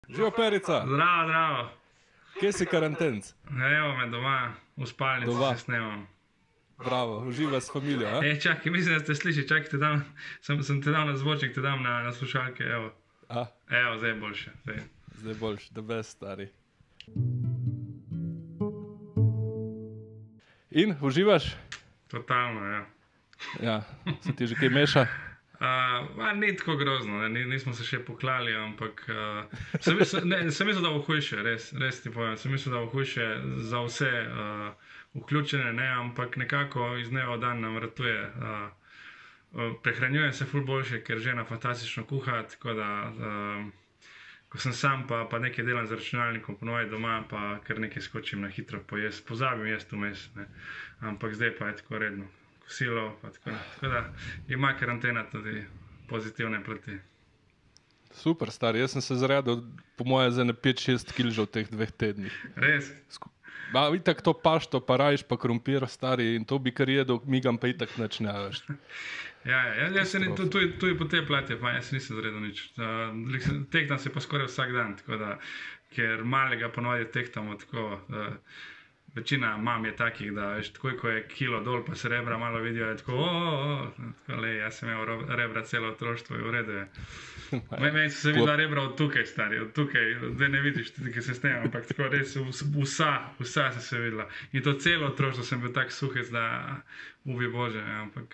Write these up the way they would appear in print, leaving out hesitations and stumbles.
Živijo, Perica, Zdravo, zdravo. kje si karantenc? Evo me doma, v spalnici Doma. se snemam. Bravo, uživa s familijo, a? Čakaj, mislim, da ste slišali, čakaj, sem te dal na zvočnik, te dam na slušalke, evo. A, Evo, zdaj je boljše, zdaj. zdaj boljš, da best, stari. In, uživaš? Totalno, ja. Ja, se ti že kaj meša? Ni tako grozno, ne, nismo se še poklali, ampak sem mislil, da bo hujše, res ti povem, sem mislil, da bo hujše za vse vključene, ne, ampak nekako iz dneva v dan nam ratuje. Prehranjujem se ful boljše, ker žena fantastično kuha, tako da ko sem sam, pa nekaj delam z računalnikom, ponovaj doma, pa kar nekaj skočim na hitro pojesti, pozabim jesti vmes, ne, ampak zdaj pa je tako redno. Kosilo, pa tako. Tako da ima karantena tudi pozitivne plati. Super, stari, jaz sem se zaredil, po moje, za ne 5-6 kg že v teh 2 tednih. Res? Itak to pašto, pa rajš, pa krompir, stari, in to bi kar jedel, migam pa itak nič ne veš. Jaz se tudi po tej plati, pa jaz nisem zredil nič. Tehtam se pa skoraj vsak dan, tako da, ker malega ponovadi tehtamo tako, večina mam je takih, da veš, takoj, ko je kilo dol, pa se rebra malo vidijo, je tako, tako le, jaz sem imel rebra celo otroštvo in v redu je. Meni so se videla rebra od tukaj, stari, od tukaj, zdaj ne vidiš, tudi, ki se snemam, ampak tako res, vsa so se videla. In to celo otroštvo sem bil tak suhec, da ubi Bože, ampak...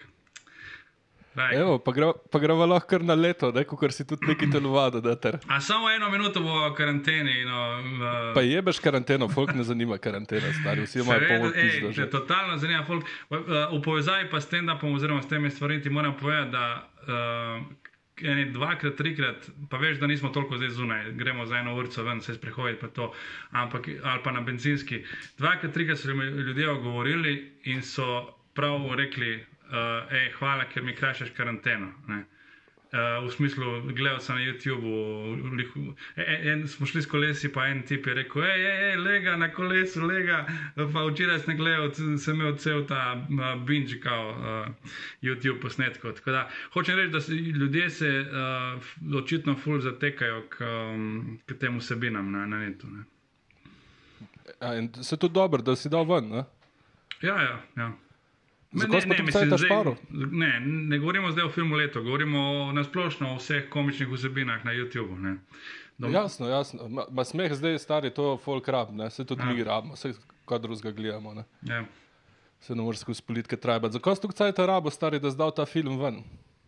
Evo, pa greva lahko kar na leto, kot si tudi neki telovado, da ter. A samo 1 minuto bo v karanteni, no... Pa jebeš karanteno, folk ne zanima karantena, stari, vsi imajo polno pizdo že. Totalno zanima folk. V povezavi pa s stand-upom oziroma s temi stvarmi ti moram povedati, da eni 2-krat, 3-krat, pa veš, da nismo toliko zdaj zunaj, gremo za 1 urco ven, se sprehoditi pa to, ampak, ali pa na bencinski. 2-krat, 3-krat so ljudje ogovorili in so prav rekli, hvala, ker mi krajšaš karanteno. Ne. V smislu, gledal sem na YouTubeu, smo šli s kolesi, pa en tip je rekel, lega na kolesu, lega, pa včeraj sem gledal, sem imel cel ta binge kao YouTube posnetkov. Tako da, hočem reči, da ljudje se očitno ful zatekajo k tem vsebinam na netu. Ne. In se to dobro, da si dal ven, ne? Ja. Zakaj smo tu vsaj ta šparu? Ne govorimo zdaj o filmu Leto, govorimo nasplošno o vseh komičnih vsebinah na YouTubeu. Jasno. Ma smeh zdaj, stari, to folk rab, ne? Se tudi mi rabimo, se kaj drugega gledamo, ne? Ja. Se ne moreš skozi politike trajbati. Zakaj si tu vsaj ta rabo, stari, da zdal ta film ven?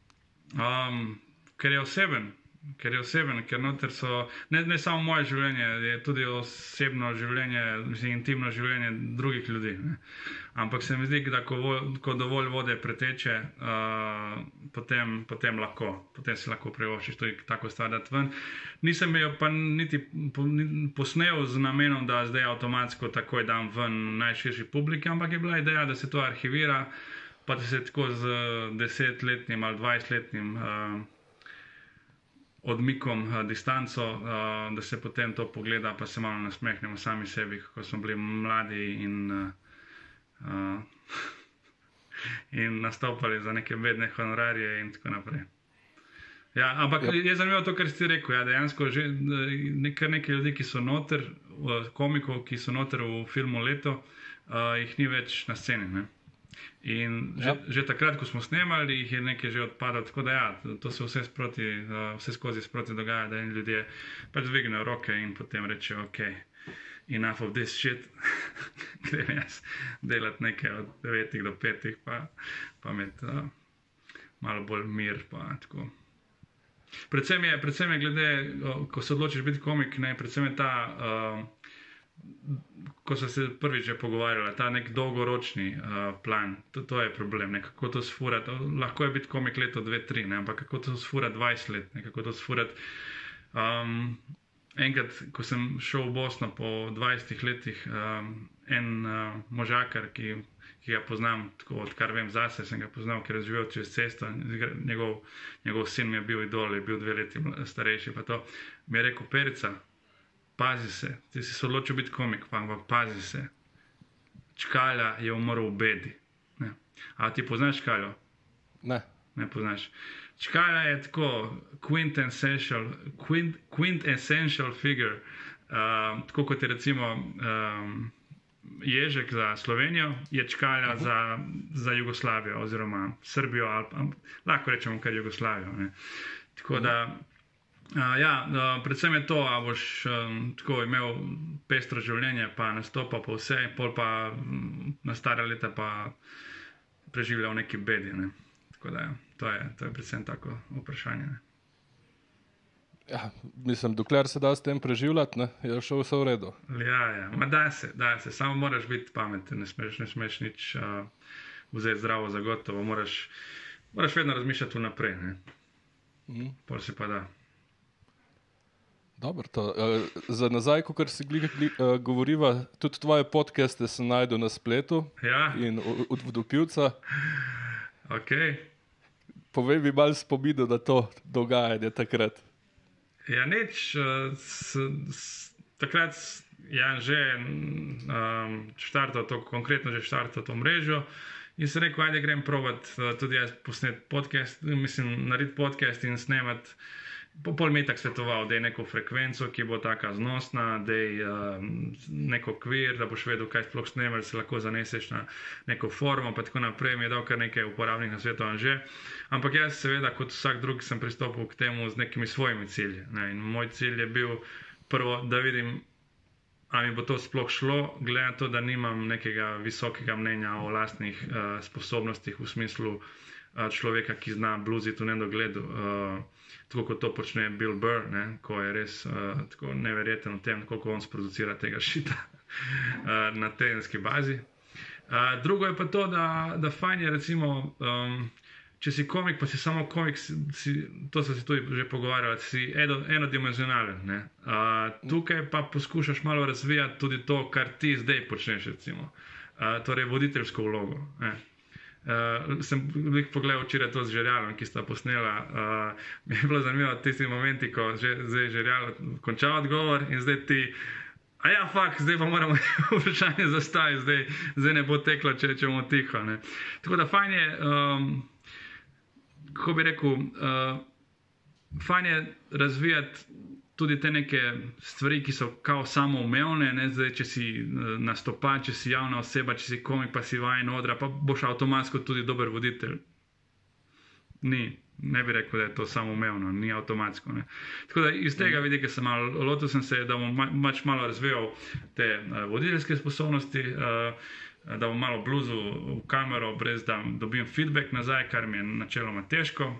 Ker je oseben, ker noter so, ne samo moje življenje, je tudi osebno življenje, intimno življenje drugih ljudi. Ne. Ampak se mi zdi, da ko dovolj vode preteče, potem si lahko privoščiš tudi tako stvar dati ven. Nisem jo pa niti posnel z namenom, da zdaj avtomatsko takoj dam ven najširši publiki, ampak je bila ideja, da se to arhivira, pa da se tako z 10-letnim ali 20-letnim odmikom, distanco, da se potem to pogleda, pa se malo nasmehnemo sami sebi, kako smo bili mladi in nastopali za neke bedne honorarije in tako naprej. Ja, ampak je zanimivo to, kar si ti rekel, ja, dejansko že kar nekaj ljudi, ki so noter, komikov, ki so noter v filmu Leto, jih ni več na sceni, ne. In že takrat, ko smo snemali, jih je nekaj že odpadalo, tako da ja, to se vse skozi sproti dogaja, da in ljudje pač dvignejo roke in potem rečejo, ok, enough of this shit, grem jaz delati nekaj od 9 do 5, pa imeti malo bolj mir, pa tako. Predvsem je glede, ko se odločiš biti komik, ne, predvsem je ta... ko so se prvič že pogovarjali, ta nek dolgoročni plan, to je problem, ne, kako to sfurati, lahko je biti komik leto 2-3, ne, ampak kako to sfurati 20 let, ne, kako to sfurati. Enkrat, ko sem šel v Bosno po 20 letih, en možakar, ki ga poznam, tako odkar vem zase, sem ga poznal, ker je živel čez cesto, njegov sin mi je bil idol, je bil 2 leti starejši, pa to mi je rekel, Perica, pazi se, ti si se odločil biti komik, ampak pazi se. Čkalja je umrl v bedi. Ne. A ti poznaš Čkaljo? Ne. ne poznaš. Čkala je tako quintessential figure, tako kot je recimo Ježek za Slovenijo, je Čkala za Jugoslavijo oziroma Srbijo, ali lahko rečemo kar Jugoslavijo. Ne. Tako da, predvsem je to, a boš tako imel pestro življenje, pa nastopa pa vse, pol pa na stare leta pa preživljal neki bedi. Ne. Tako da, to je predvsem tako vprašanje. Ne. Ja, mislim, dokler se da s tem preživljati, je šel vse v redu. Ja, da se, samo moraš biti pameten, ne smeš nič vzeti zdravo za gotovo, moraš vedno razmišljati vnaprej, ne. Pol se pa da. Dobro, za nazaj, kot si govoriva, tudi tvoje podcaste sem najdel na spletu in od Vodopivca. Ok. Povej mi malo spominov na to dogajanje takrat. Ja, nič. Takrat že štartal to, konkretno že štartal to mrežo in sem rekel, ajde grem provat tudi jaz posnet podcast, narediti podcast in snemati. Pol mi je tako svetoval, da je neko frekvenco, ki bo taka znosna, da je neko kvir, da boš vedel, kaj sploh snemati, se lahko zaneseš na neko formo, pa tako naprej. Mi je dal kar nekaj uporabnih nasvetov že. Ampak jaz seveda, kot vsak drug, sem pristopil k temu z nekimi svojimi cilji. Ne. In moj cilj je bil prvo, da vidim, a mi bo to sploh šlo, glede na to, da nimam nekega visokega mnenja o lastnih sposobnostih v smislu človeka, ki zna bluziti v nedogledu, tako kot to počne Bill Burr, ne, ko je res tako neverjeten v tem, koliko on sproducira tega šita na tedenski bazi. Drugo je pa to, da fajn je recimo, če si komik, pa si samo komik, to so si tudi že pogovarjali, si enodimenzionalen. Ne. Tukaj pa poskušaš malo razvijati tudi to, kar ti zdaj počneš, recimo. Torej voditeljsko vlogo. Ne. Sem pogledal včeraj to z Žerjalom, ki sta posnela. Mi je bilo zanimivo tisti momenti, ko zdaj Žerjal konča odgovor in zdaj ti, zdaj pa moramo vprašanje zastaviti, zdaj ne bo teklo, če rečemo tiho. Ne. Tako da fajn je, kako bi rekel, fajn je razvijati tudi te neke stvari, ki so kao samoumevne, ne, zdaj, če si nastopač, če si javna oseba, če si komik, pa si vajen odra, pa boš avtomatsko tudi dober voditelj. Ne bi rekel, da je to samoumevno, ni avtomatsko. Ne. Tako da iz tega vidika sem lotil sem se, da bom malo razvijal te voditeljske sposobnosti, da bom malo bluzil v kamero, brez da dobim feedback nazaj, kar mi je načeloma težko.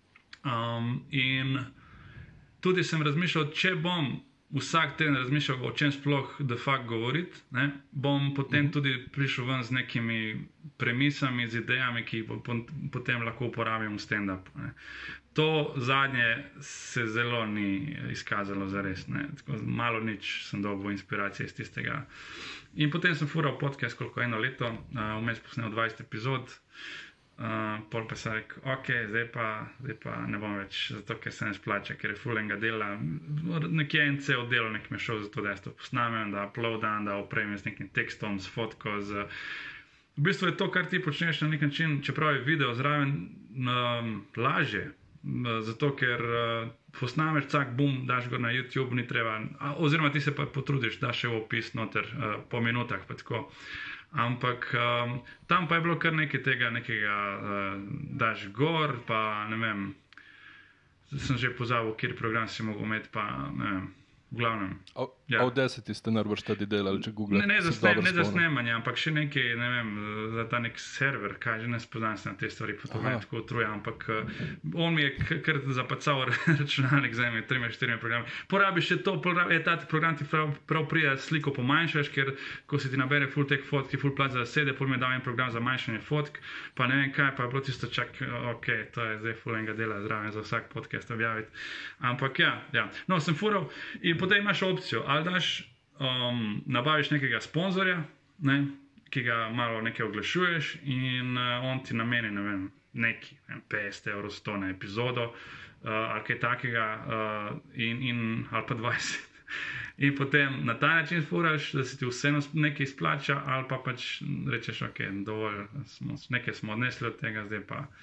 In tudi sem razmišljal, če bom vsak teden razmišljal, o čem sploh de facto govoriti, ne, bom potem tudi prišel ven z nekimi premisami, z idejami, ki jih potem lahko uporabim v stand-up. Ne. To zadnje se zelo ni izkazalo za res. Ne. Tako malo nič sem dobil inspiracije iz tistega. In potem sem fural podcast koliko 1 leto, vmes posnel 20 epizod. Pol pa sem rekel, ok, zdaj pa ne bom več, zato ker se ne splača, ker je ful enega dela. Nekje en cel del nek mi je šel za to, da jaz to posnamem, da uploadam, da opremim z nekim tekstom, s fotko. V bistvu je to, kar ti počneš na nek način, čeprav je video zraven, lažje. Zato ker posnameš, cak, bum, daš ga na YouTube, ni treba, oziroma ti se pa potrudiš, daš še v opis noter po minutah, pa tako. Ampak tam pa je bilo kar nekaj tega, daš gor, pa ne vem, sem že pozabil, kjer program si mogel imeti, pa ne vem, v glavnem. Audacity ste narobe štadi delali, če googlate. Ne za snemanje, ampak še nekaj, ne vem, za ta nek server, kaj že ne spoznam se na te stvari, pa to me tako utruja, ampak on mi je kar zapacal računalnik z 3-4 programi. Porabiš še to, ta program ti prav prija sliko pomanjšaš, ker ko se ti nabere ful teh fotk, ful plac za zasede, pol mi je dal en program za manjšanje fotk, pa ne vem kaj, pa je bilo tisto čak, ok, to je zdaj ful enega dela zraven za vsak podcast objaviti. Ampak ja. No, sem fural in potem imaš opcijo, ali daš, nabaviš nekega sponzorja, ne, ki ga malo nekaj oglašuješ in on ti nameni, ne vem, neki 50 € 100 na epizodo ali kaj takega ali pa 20. In potem na ta način furaš, da se ti vseeno nekaj izplača ali pa pač rečeš, ok, dovolj, nekaj smo odnesli od tega, zdaj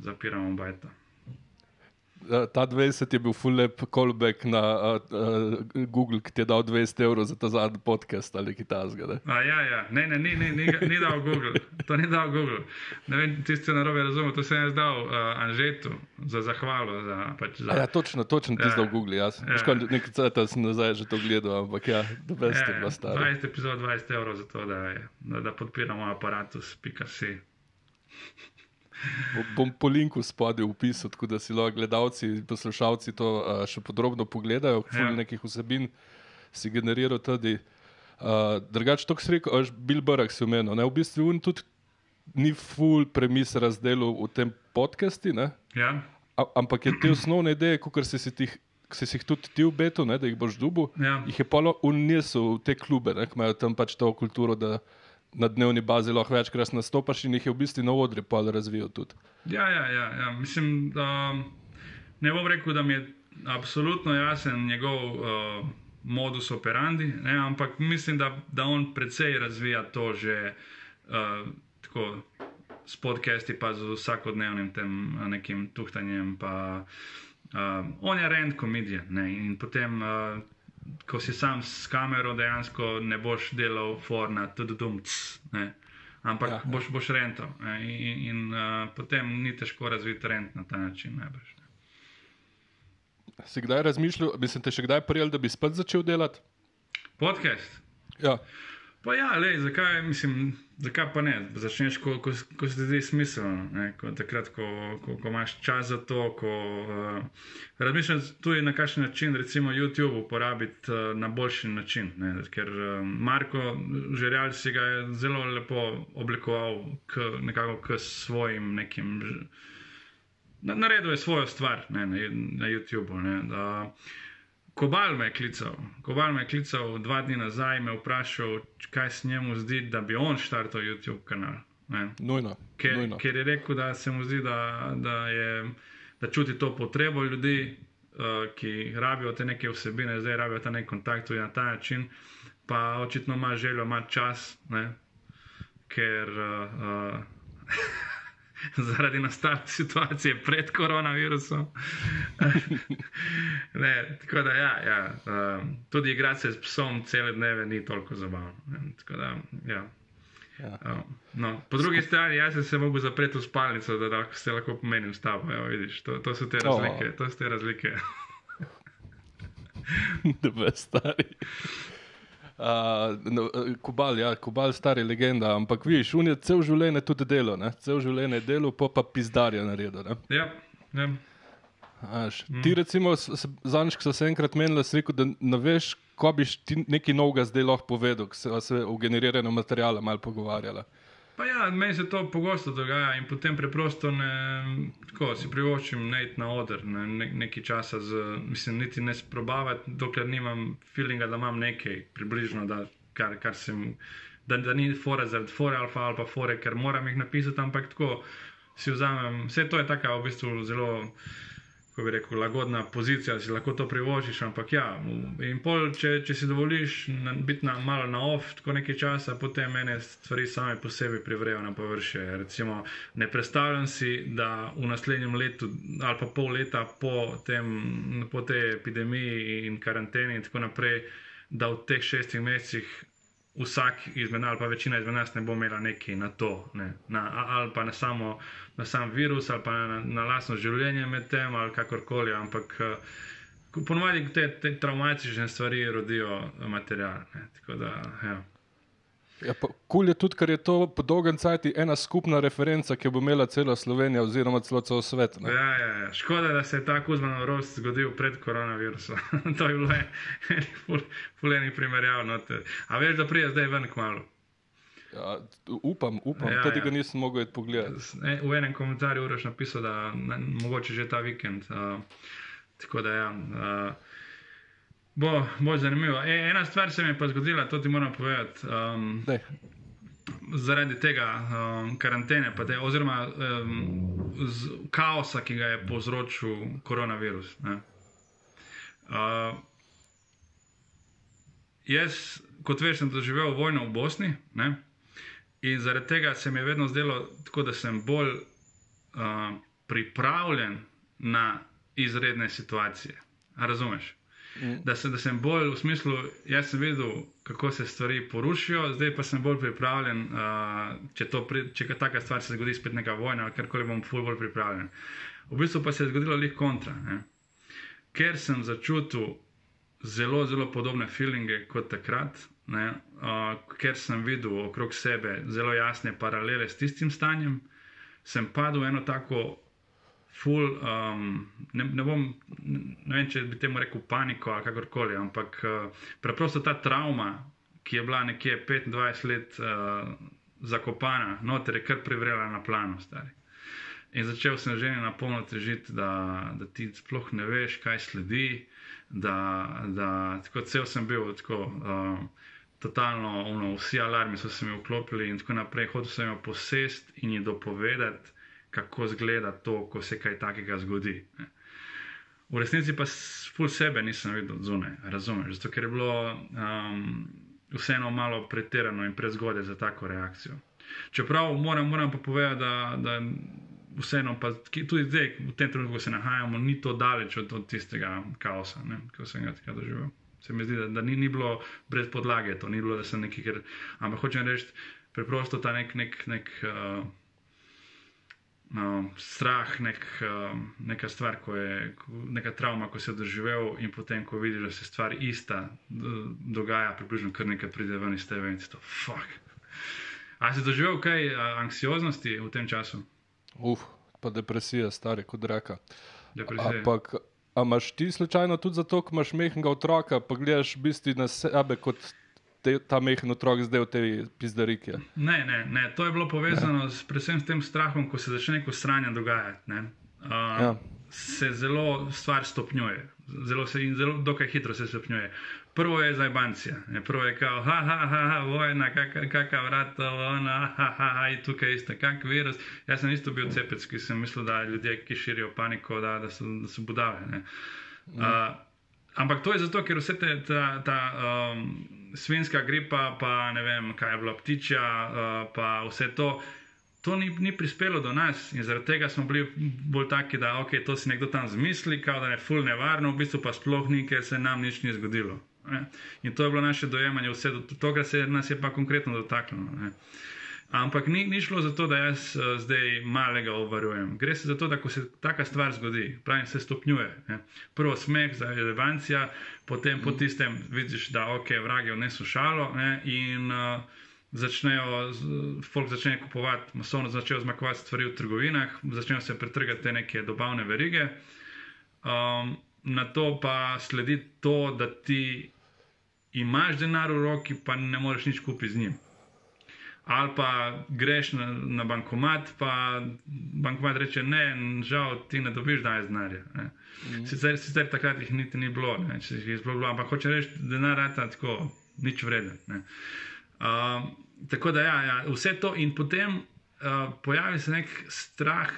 zapiramo bajta. Ta 20 je bil full lep callback na Google, ki ti je dal 20 € za ta zadnji podcast ali kaj tasga. Ja. Ni dal Google. To ni dal Google. Ne vem, ti ste narobe razumeli, to sem jaz dal Anžetu za zahvalo. Ja, točno ti si dal Google, jaz. Nekaj cajta sem nazaj že to gledal, ampak ja, 20 je bila stara. 20 epizod, 20 € za to, da podpiramo aparatus.si. Bom po linku spodaj upisal, tako da si lahko gledalci in poslušalci to še podrobno pogledajo, ful nekih vsebin si generiral tudi. Drugače, to, ko si rekel, Bill Burr si omenil, v bistvu on tudi ni ful premis razdelil v tem podcasti, ne? Ja. Ampak je te osnovne ideje, kot si jih tudi ti obetal, da jih boš dubil, jih je pa unesel v te klube, ki imajo tam pač to kulturo, da na dnevni bazi lahko večkrat nastopaš in jih je v bistvu na odri pa razvijal tudi. Ja. Mislim, da ne bom rekel, da mi je absolutno jasen njegov modus operandi, ne? Ampak mislim, da on precej razvija to že tako s podcasti pa z vsakodnevnim tem nekim tuhtanjem pa on je rant comedian, ne? In potem ko si sam s kamero, dejansko ne boš delal forna, ampak boš rental. In potem ni težko razviti rent na ta način. Najbrž. Si kdaj razmišljal, bi se te še kdaj prijel, da bi spet začel delati? Podcast? Ja. Pa ja, zakaj pa ne? Začneš, ko se ti zdi smiselno. Takrat, ko imaš čas za to, ko razmišljaš tudi na kakšen način, recimo YouTube uporabiti na boljši način. Ne? Ker Marko Žerjalj si ga je zelo lepo oblikoval nekako k svojim nekim... Naredil je svojo stvar, ne, na YouTubeu. Kobal me je klical 2 dni nazaj in me vprašal, kaj se njemu zdi, da bi on štartal YouTube kanal. Nujno. Ker je rekel, da se mu zdi, da čuti to potrebo ljudi, ki rabijo te neke vsebine, zdaj rabijo ta nek kontakt tudi na ta način, pa očitno ima željo, ima čas, ne, ker zaradi nastale situacije pred koronavirusom. Tako da tudi igrati se s psom cele dneve ni toliko zabavno. Tako da, ja. Po drugi strani, jaz sem se mogel zapreti v spalnico, da se lahko pomenim s tabo. Vidiš, to so te razlike. Dobre, stari. Kobal stari legenda, ampak vidiš, on je cel življenje tudi delo, cel življenje delo, pa pizdarja naredil. Ja. Ti recimo, zadnjič, ko so se enkrat menili, si rekel, da ne veš, ko biš ti nekaj novega zdaj lahko povedal, ko se o generiranju materijala malo pogovarjala. Pa ja, meni se to pogosto dogaja in potem preprosto si privoščim ne iti na oder, nekaj časa niti ne sprobavati, dokler nimam feelinga, da imam nekaj približno, da ni fore zaradi fore ali pa fore, ker moram jih napisati, ampak tako si vzamem, vse to je taka v bistvu zelo, ko bi rekel, lagodna pozicija, si lahko to privoščiš, ampak ja, in pol, če si dovoliš biti malo na off, tako nekaj časa, potem mene stvari same po sebi privrejo na površje. Recimo, ne predstavljam si, da v naslednjem letu ali pa pol leta po tej epidemiji in karanteni in tako naprej, da v teh 6 mesecih vsak izmed ali pa večina izmed nas ne bo imela nekaj na to, ali pa na sam virus, ali pa na lastno življenje med tem, ali kakorkoli, ampak ponovadi te traumatične stvari rodijo material. Tako da, ja. Ja, pa kul je tudi, ker je to po dolgem cajti ena skupna referenca, ki bo imela celo Slovenija oziroma celo svet. Ja. Škoda, da se je ta Kuzmanov rost zgodil pred koronavirusom. To je bilo fuleni primerjav. A veš, da prije zdaj ven kmalu? Ja, upam, tudi ga nisem mogel pogledati. V enem komentarju Uroš napisal, da mogoče že ta vikend. Tako da ja... Bo zanimivo. Ena stvar se mi je pa zgodila, to ti moram povedati. Zaradi tega karantene, oziroma kaosa, ki ga je povzročil koronavirus. Jaz, kot veš, sem doživel vojno v Bosni, in zaradi tega se mi je vedno zdelo tako, da sem bolj pripravljen na izredne situacije. A razumeš? Da sem bolj v smislu, jaz sem videl, kako se stvari porušijo, zdaj pa sem bolj pripravljen, če taka stvar se zgodi, spet neka vojna ali karkoli, bom ful bolj pripravljen. V bistvu pa se je zgodilo lih kontra, ne? Ker sem začutil zelo, zelo podobne feelinge kot takrat, ne? Ker sem videl okrog sebe zelo jasne paralele s tistim stanjem, sem padel v eno tako ful, ne vem, če bi temu rekel paniko ali kakorkoli, ampak preprosto ta travma, ki je bila nekje 25 let zakopana, noter je kar privrela na plano, stari. In začel sem ženi na polno težiti, da ti sploh ne veš, kaj sledi, da tako cel sem bil, tako totalno, vsi alarmi so se mi vklopili in tako naprej, hotel sem jo posest in ji dopovedati, kako zgleda to, ko se kaj takega zgodi. V resnici pa ful sebe nisem videl zunaj, razumeš, zato ker je bilo vseeno malo pretirano in prezgodaj za tako reakcijo. Čeprav moram pa povedati, da vseeno pa tudi zdaj, v tem trenutku, ko se nahajamo, ni to daleč od tistega kaosa, ne, ko sem ga takrat doživel. Se mi zdi, da ni bilo brez podlage to, ni bilo, da sem nekaj, ampak hočem reči, preprosto ta nek strah, neka stvar, neka travma, ko se je doživel in potem, ko vidiš, da se stvar ista dogaja, približno kar nekaj pride ven iz tebe in ti to, fuck. A si doživel kaj anksioznosti v tem času? Pa depresija, stari kot reka. Depresija. Ampak, a imaš ti slučajno tudi zato, ko imaš mehkega otroka, pa gledaš v bistvu na sebe kot ta mehen otrok zdaj v tej pizdariki? Ne, to je bilo povezano predvsem s tem strahom, ko se začne neko sranje dogajati, ne. Se zelo stvar stopnjuje, zelo dokaj hitro se stopnjuje. Prvo je zajbancija, prvo je kao, vojna, kaka vrata, ona, in tukaj isto, kak virus. Jaz sem isto bil cepec, ki sem mislil, da ljudje, ki širijo paniko, da so budale, ne. Ampak to je zato, ker vse ta svinjska gripa, pa ne vem, kaj je bilo, ptičja, pa vse to ni prispelo do nas in zaradi tega smo bili bolj taki, da ok, to si nekdo tam zmisli, kao da je ful nevarno, v bistvu pa sploh ni, ker se nam nič ni zgodilo. Ne? In to je bilo naše dojemanje, vse do tega nas je pa konkretno dotaknilo. Ne? Ampak ni šlo za to, da jaz zdaj malega obvarujem. Gre se za to, da ko se taka stvar zgodi, pravim, se stopnjuje. Ne? Prvo smeh, zajbancija, potem po tistem vidiš, da ok, vrag je vnesel šalo, ne? In folk začne kupovati, masovno začnejo zmakovati stvari v trgovinah, začnejo se pretrgati te neke dobavne verige. Na to pa sledi to, da ti imaš denar v roki, pa ne moreš nič kupiti z njim. Ali pa greš na bankomat, pa bankomat reče, ne, žal ti ne dobiš danes denarja. Sicer takrat jih niti ni bilo, če jih je sploh bilo, ampak hoče reči, denar rata tako, nič vreden. Tako da ja, vse to in potem pojavi se nek strah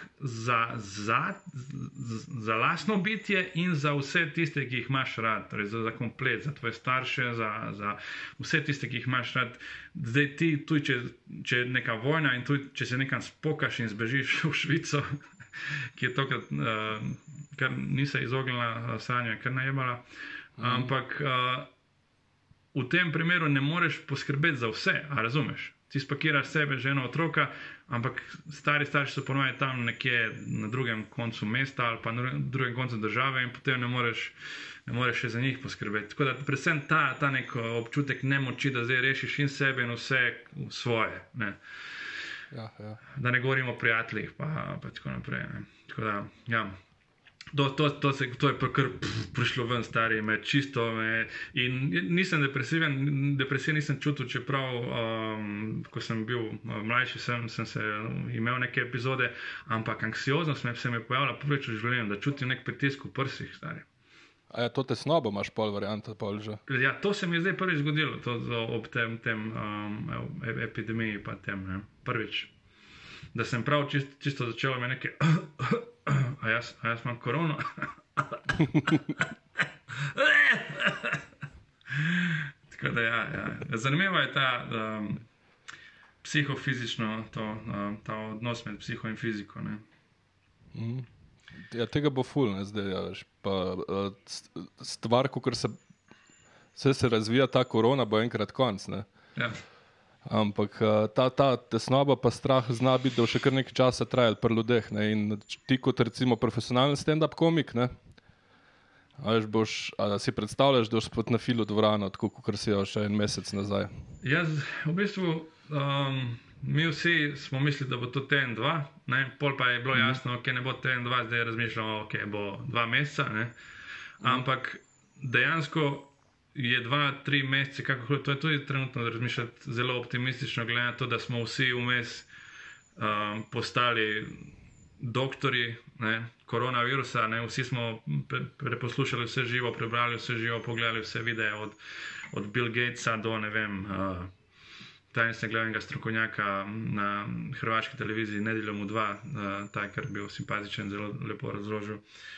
za lastno bitje in za vse tiste, ki jih imaš rad, torej za komplet, za tvoje starše, za vse tiste, ki jih imaš rad. Zdaj ti, tudi če je neka vojna in tudi če se nekam spokaš in zbežiš v Švico, ki je tokrat, kar ni se izognila Sanja, kar najebala, ampak v tem primeru ne moreš poskrbeti za vse, a razumeš? Ti spakiraš sebe, ženo, otroka, ampak stari starši so ponovno tam nekje na drugem koncu mesta ali pa na drugem koncu države in potem ne moreš še za njih poskrbeti. Tako da predvsem ta nek občutek nemoči, da zdaj rešiš in sebe in vse svoje. Ne? Ja. Da ne govorimo o prijateljih pa tako naprej. Ne? Tako da, ja. To je kar prišlo ven, stari, in nisem depresiven, depresije nisem čutil, čeprav, ko sem bil mlajši, sem se imel neke epizode, ampak anksioznost se mi je pojavila prvič v življenju, da čutim nek pritisk v prsih, stari. A to tesnobo imaš pol varianta pol že? Ja, to se mi je zdaj prvič zgodilo, ob tem epidemiji pa tem, ne, prvič. Da sem prav čisto začel me nekaj, a jaz imam korono. Tako da ja. Zanimivo je ta psihofizično, ta odnos med psiho in fiziko. Ne? Ja, tega bo ful, ne, zdaj, ja, veš. Pa stvar, ko se razvija ta korona, bo enkrat konc, ne. Ja. Ampak ta tesnoba pa strah zna biti, da bo še kar nekaj časa trajal pri ljudeh, ne. In ti kot recimo profesionalen stand-up komik, ne, a si predstavljaš, da boš spet na filu dvorano, tako kot si jo še en mesec nazaj? Jaz v bistvu, mi vsi smo mislili, da bo to teden, dva, ne, pol pa je bilo jasno, ok, ne bo teden, dva, zdaj razmišljamo, ok, bo 2 meseca, ne, ampak dejansko je 2-3 mesece, kako to je tudi trenutno razmišljati zelo optimistično, glede na to, da smo vsi vmes postali doktori, ne, koronavirusa, ne, vsi smo preposlušali vse živo, prebrali vse živo, pogledali vse videe od Bill Gatesa do, ne vem, tajnostne glavnega strokovnjaka na hrvaški televiziji Nedeljom v 2, ta, kar je bil simpatičen, zelo lepo razložil.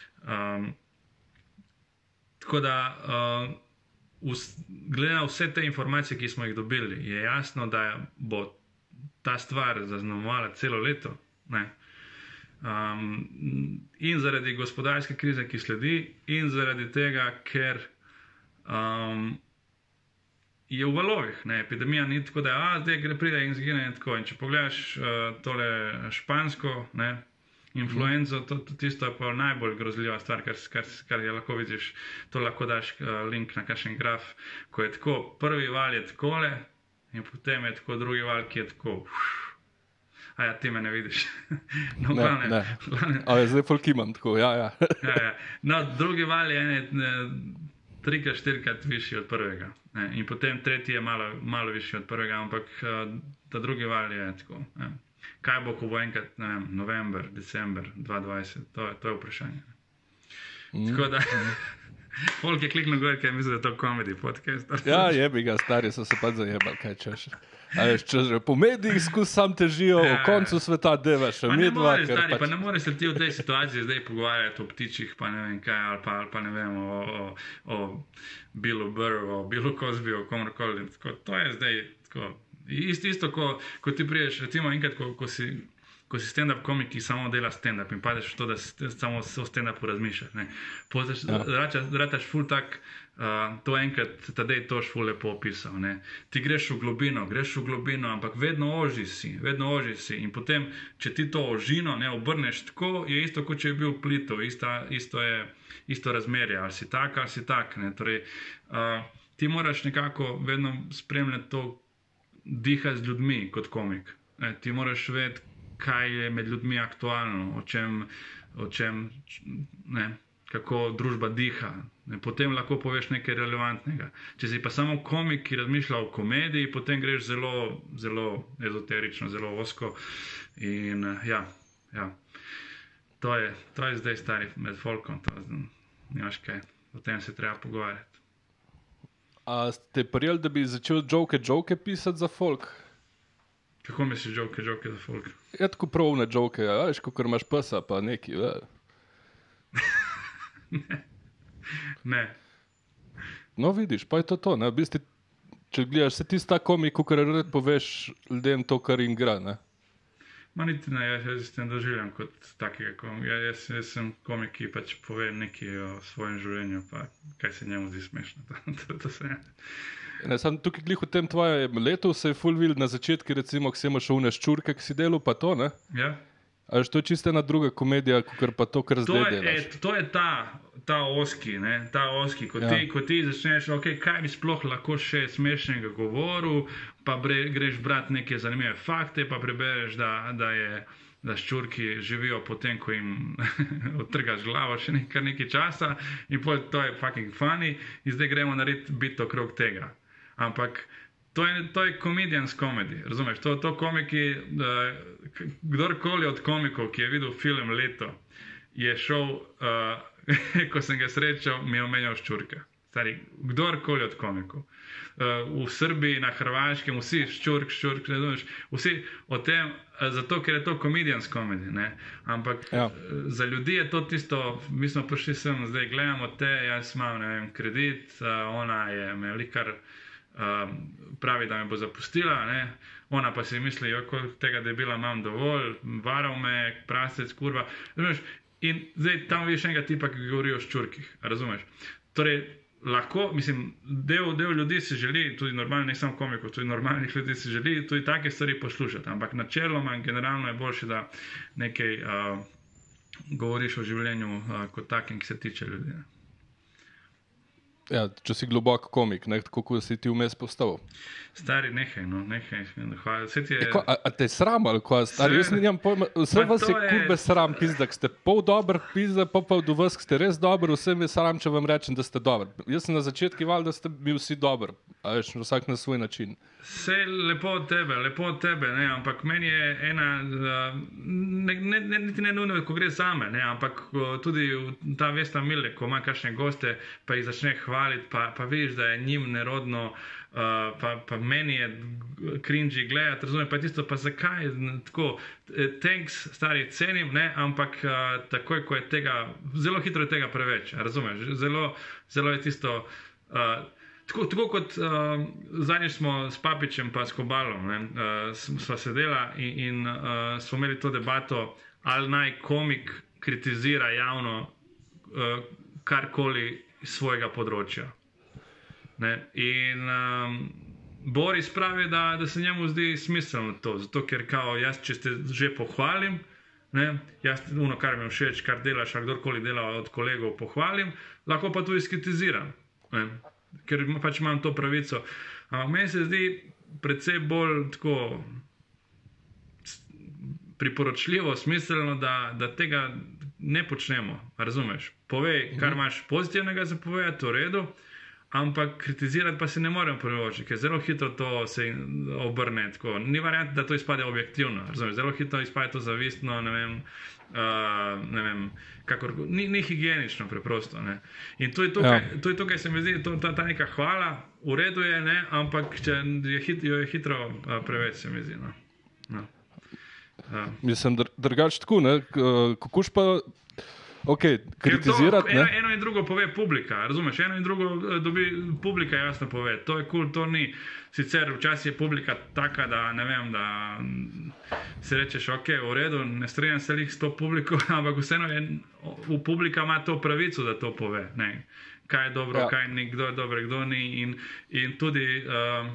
Tako da, glede na vse te informacije, ki smo jih dobili, je jasno, da bo ta stvar zaznamovala celo leto, ne. In zaradi gospodarske krize, ki sledi, in zaradi tega, ker je v valovih, ne, epidemija ni tako, da zdaj pride in zgine in tako. In če pogledaš tole špansko, ne, influenzo, tisto je pa najbolj grozljiva stvar, kar je lahko vidiš. To lahko daš link na kakšen graf, ko je tako, prvi val je takole in potem je tako drugi val, ki je tako. A ja, ti me ne vidiš. No, ne. A je zdaj folk imam tako, ja. Ja. No, drugi val je 3-4krat višji od prvega. Ne? In potem tretji je malo višji od prvega, ampak ta drugi val je tako. Ne? Kaj bo, ko bo enkrat, ne vem, november, december 2020, to je vprašanje. Tako da, folk je kliknil gor, ker misli, da je to comedy podcast. Ja, jebi ga, stari so se pa zajebali, kaj češ. Po medijih skozi sam težijo, v koncu sveta deva še midva. Pa ne moreš se ti v tej situaciji zdaj pogovarjati o ptičih, pa ne vem kaj, ali pa ne vem, o Billu Burru, o Billu Cosbyu, o komorkoli. To je zdaj tako. Isto, ko ti priješ, recimo enkrat, ko si stand-up komik, ki samo dela stand-up in padeš v to, da samo o stand-upu razmišljaš. Rataš ful tak, to enkrat Tadej Toš ful lepo opisal. Ne. Ti greš v globino, ampak vedno ožji si. In potem, če ti to ožino ne obrneš tako, je isto, kot če je bil plitev, isto razmerje, ali si tak. Ne. Torej, ti moraš nekako vedno spremljati to, dihati z ljudmi kot komik. Ti moraš vedeti, kaj je med ljudmi aktualno, o čem, ne, kako družba diha. Ne, potem lahko poveš nekaj relevantnega. Če si pa samo komik, ki razmišlja o komediji, potem greš zelo, zelo ezoterično, zelo ozko. In ja. To je zdaj stari med folkom, nimaš kaj, o tem se treba pogovarjati. A ste prijeli, da bi začel joke pisati za folk? Kako misliš joke za folk? Ja, tako pravne joke, veš, kakor imaš psa, pa neki, Ne. No, vidiš, pa je to, ne, v bistvu, če gledaš, se tista komik, kakor rad poveš ljudem to, kar jim gre, ne? Ma niti ne, jaz se tem doživljam kot takega komika. Jaz sem komik, ki pač pove nekaj o svojem življenju, pa kaj se njemu zdi smešno. To se ne. Ne, sam tukaj glih v tem tvojem letu se je ful videl na začetku, recimo, ko si imaš une ščurke, ki si delal, pa to, ne? Ja. A je to čisto ena druga komedija, kakor pa to, kar zdaj delaš? To je ta oski, ne, ko ti začneš, okay, kaj bi sploh lahko še smešnega govoril, pa greš brati neke zanimive fakte, pa prebereš, da ščurki živijo potem, ko jim odtrgaš glavo še nekaj časa in to je fucking funny in zdaj gremo narediti bit okrog tega. Ampak to je comedian's comedy, razumeš? To komiki, kdorkoli od komikov, ki je videl film Leto, je šel, ko sem ga srečal, mi je omenjal ščurke. Stari, kdorkoli od komikov. V Srbiji, na Hrvaškem, vsi ščurk, razumeš? Vsi o tem, zato ker je to comedian's comedy, ne? Ampak za ljudi je to tisto, mi smo prišli sem, zdaj gledamo te, jaz imam, ne vem, kredit, ona je me likar pravi, da me bo zapustila, ne? Ona pa si misli, koliko tega debila imam dovolj, varal me, prasec, kurva. Razumeš, In zdaj tam vidiš enega tipa, ki govori o ščurkih, razumeš? Torej, lahko, mislim, del ljudi si želi, tudi normalnih, ne samo komikov, tudi normalnih ljudi si želi tudi take stvari poslušati, ampak načeloma in generalno je boljše, da nekaj govoriš o življenju kot takem, ki se tiče ljudi. Ja, če si globok komik, kako si ti vmes postal? Stari, nehaj. Hvala. A te je sram ali kaj? Stari, jaz nimam pojma, vse vas je kurbe sram pizda, ki ste pol dober pizda, pa do vas, ki ste res dober, vse mi je sram, če vam rečem, da ste dober. Jaz sem na začetku val, da ste bili vsi dober, a veš, vsak na svoj način. Vse lepo od tebe, ne, ampak meni je ena, niti ne nujno, ko gre zame, ne, ampak tudi ta Vesna Milek, ko ima kakšne goste, pa jih začne hvaliti, pa vidiš, da je njim nerodno, pa meni je cringy gledati, razumem, pa tisto, pa zakaj, tako, thanks, stari, cenim, ne, ampak takoj, ko je tega, zelo hitro je tega preveč, razumeš, zelo je tisto, tako kot zadnjič smo s Papičem pa s Kobalom, sva sedela in smo imeli to debato, ali naj komik kritizira javno karkoli iz svojega področja. Ne? In Boris pravi, da se njemu zdi smiselno to, zato ker kao jaz, če te že pohvalim, ne, jaz kar mi všeč, kar delaš, ali kdorkoli dela od kolegov pohvalim, lahko pa tudi skritiziram, ne? Ker pač imam to pravico. Ampak meni se zdi predvsej bolj tako priporočljivo, smiselno, da tega ne počnemo, razumeš? Povej, kar imaš pozitivnega za povedati, v redu, ampak kritizirati pa se ne morem privoščiti, ker zelo hitro to se obrne tako. Ni variant, da to izpade objektivno, razumeš? Zelo hitro izpade to zavistno, ne vem, ni higienično preprosto. Ne? In to je to, kaj se mi zdi, ta neka hvala, v redu je, ne? Ampak če jo je hitro preveč, se mi zdi. No. Mislim, drugače tako, ne? Kakoš pa kritizirati, ne? Eno in drugo pove publika, razumeš? Eno in drugo dobi publika, jasno pove. To je cool, to ni. Sicer včasih je publika taka, da ne vem, da se rečeš, v redu, ne strinjam se lih s to publiko, ampak vseeno v publika ima to pravico, da to pove. Ne? Kaj je dobro, kaj ni, kdo je dober, kdo ni. In tudi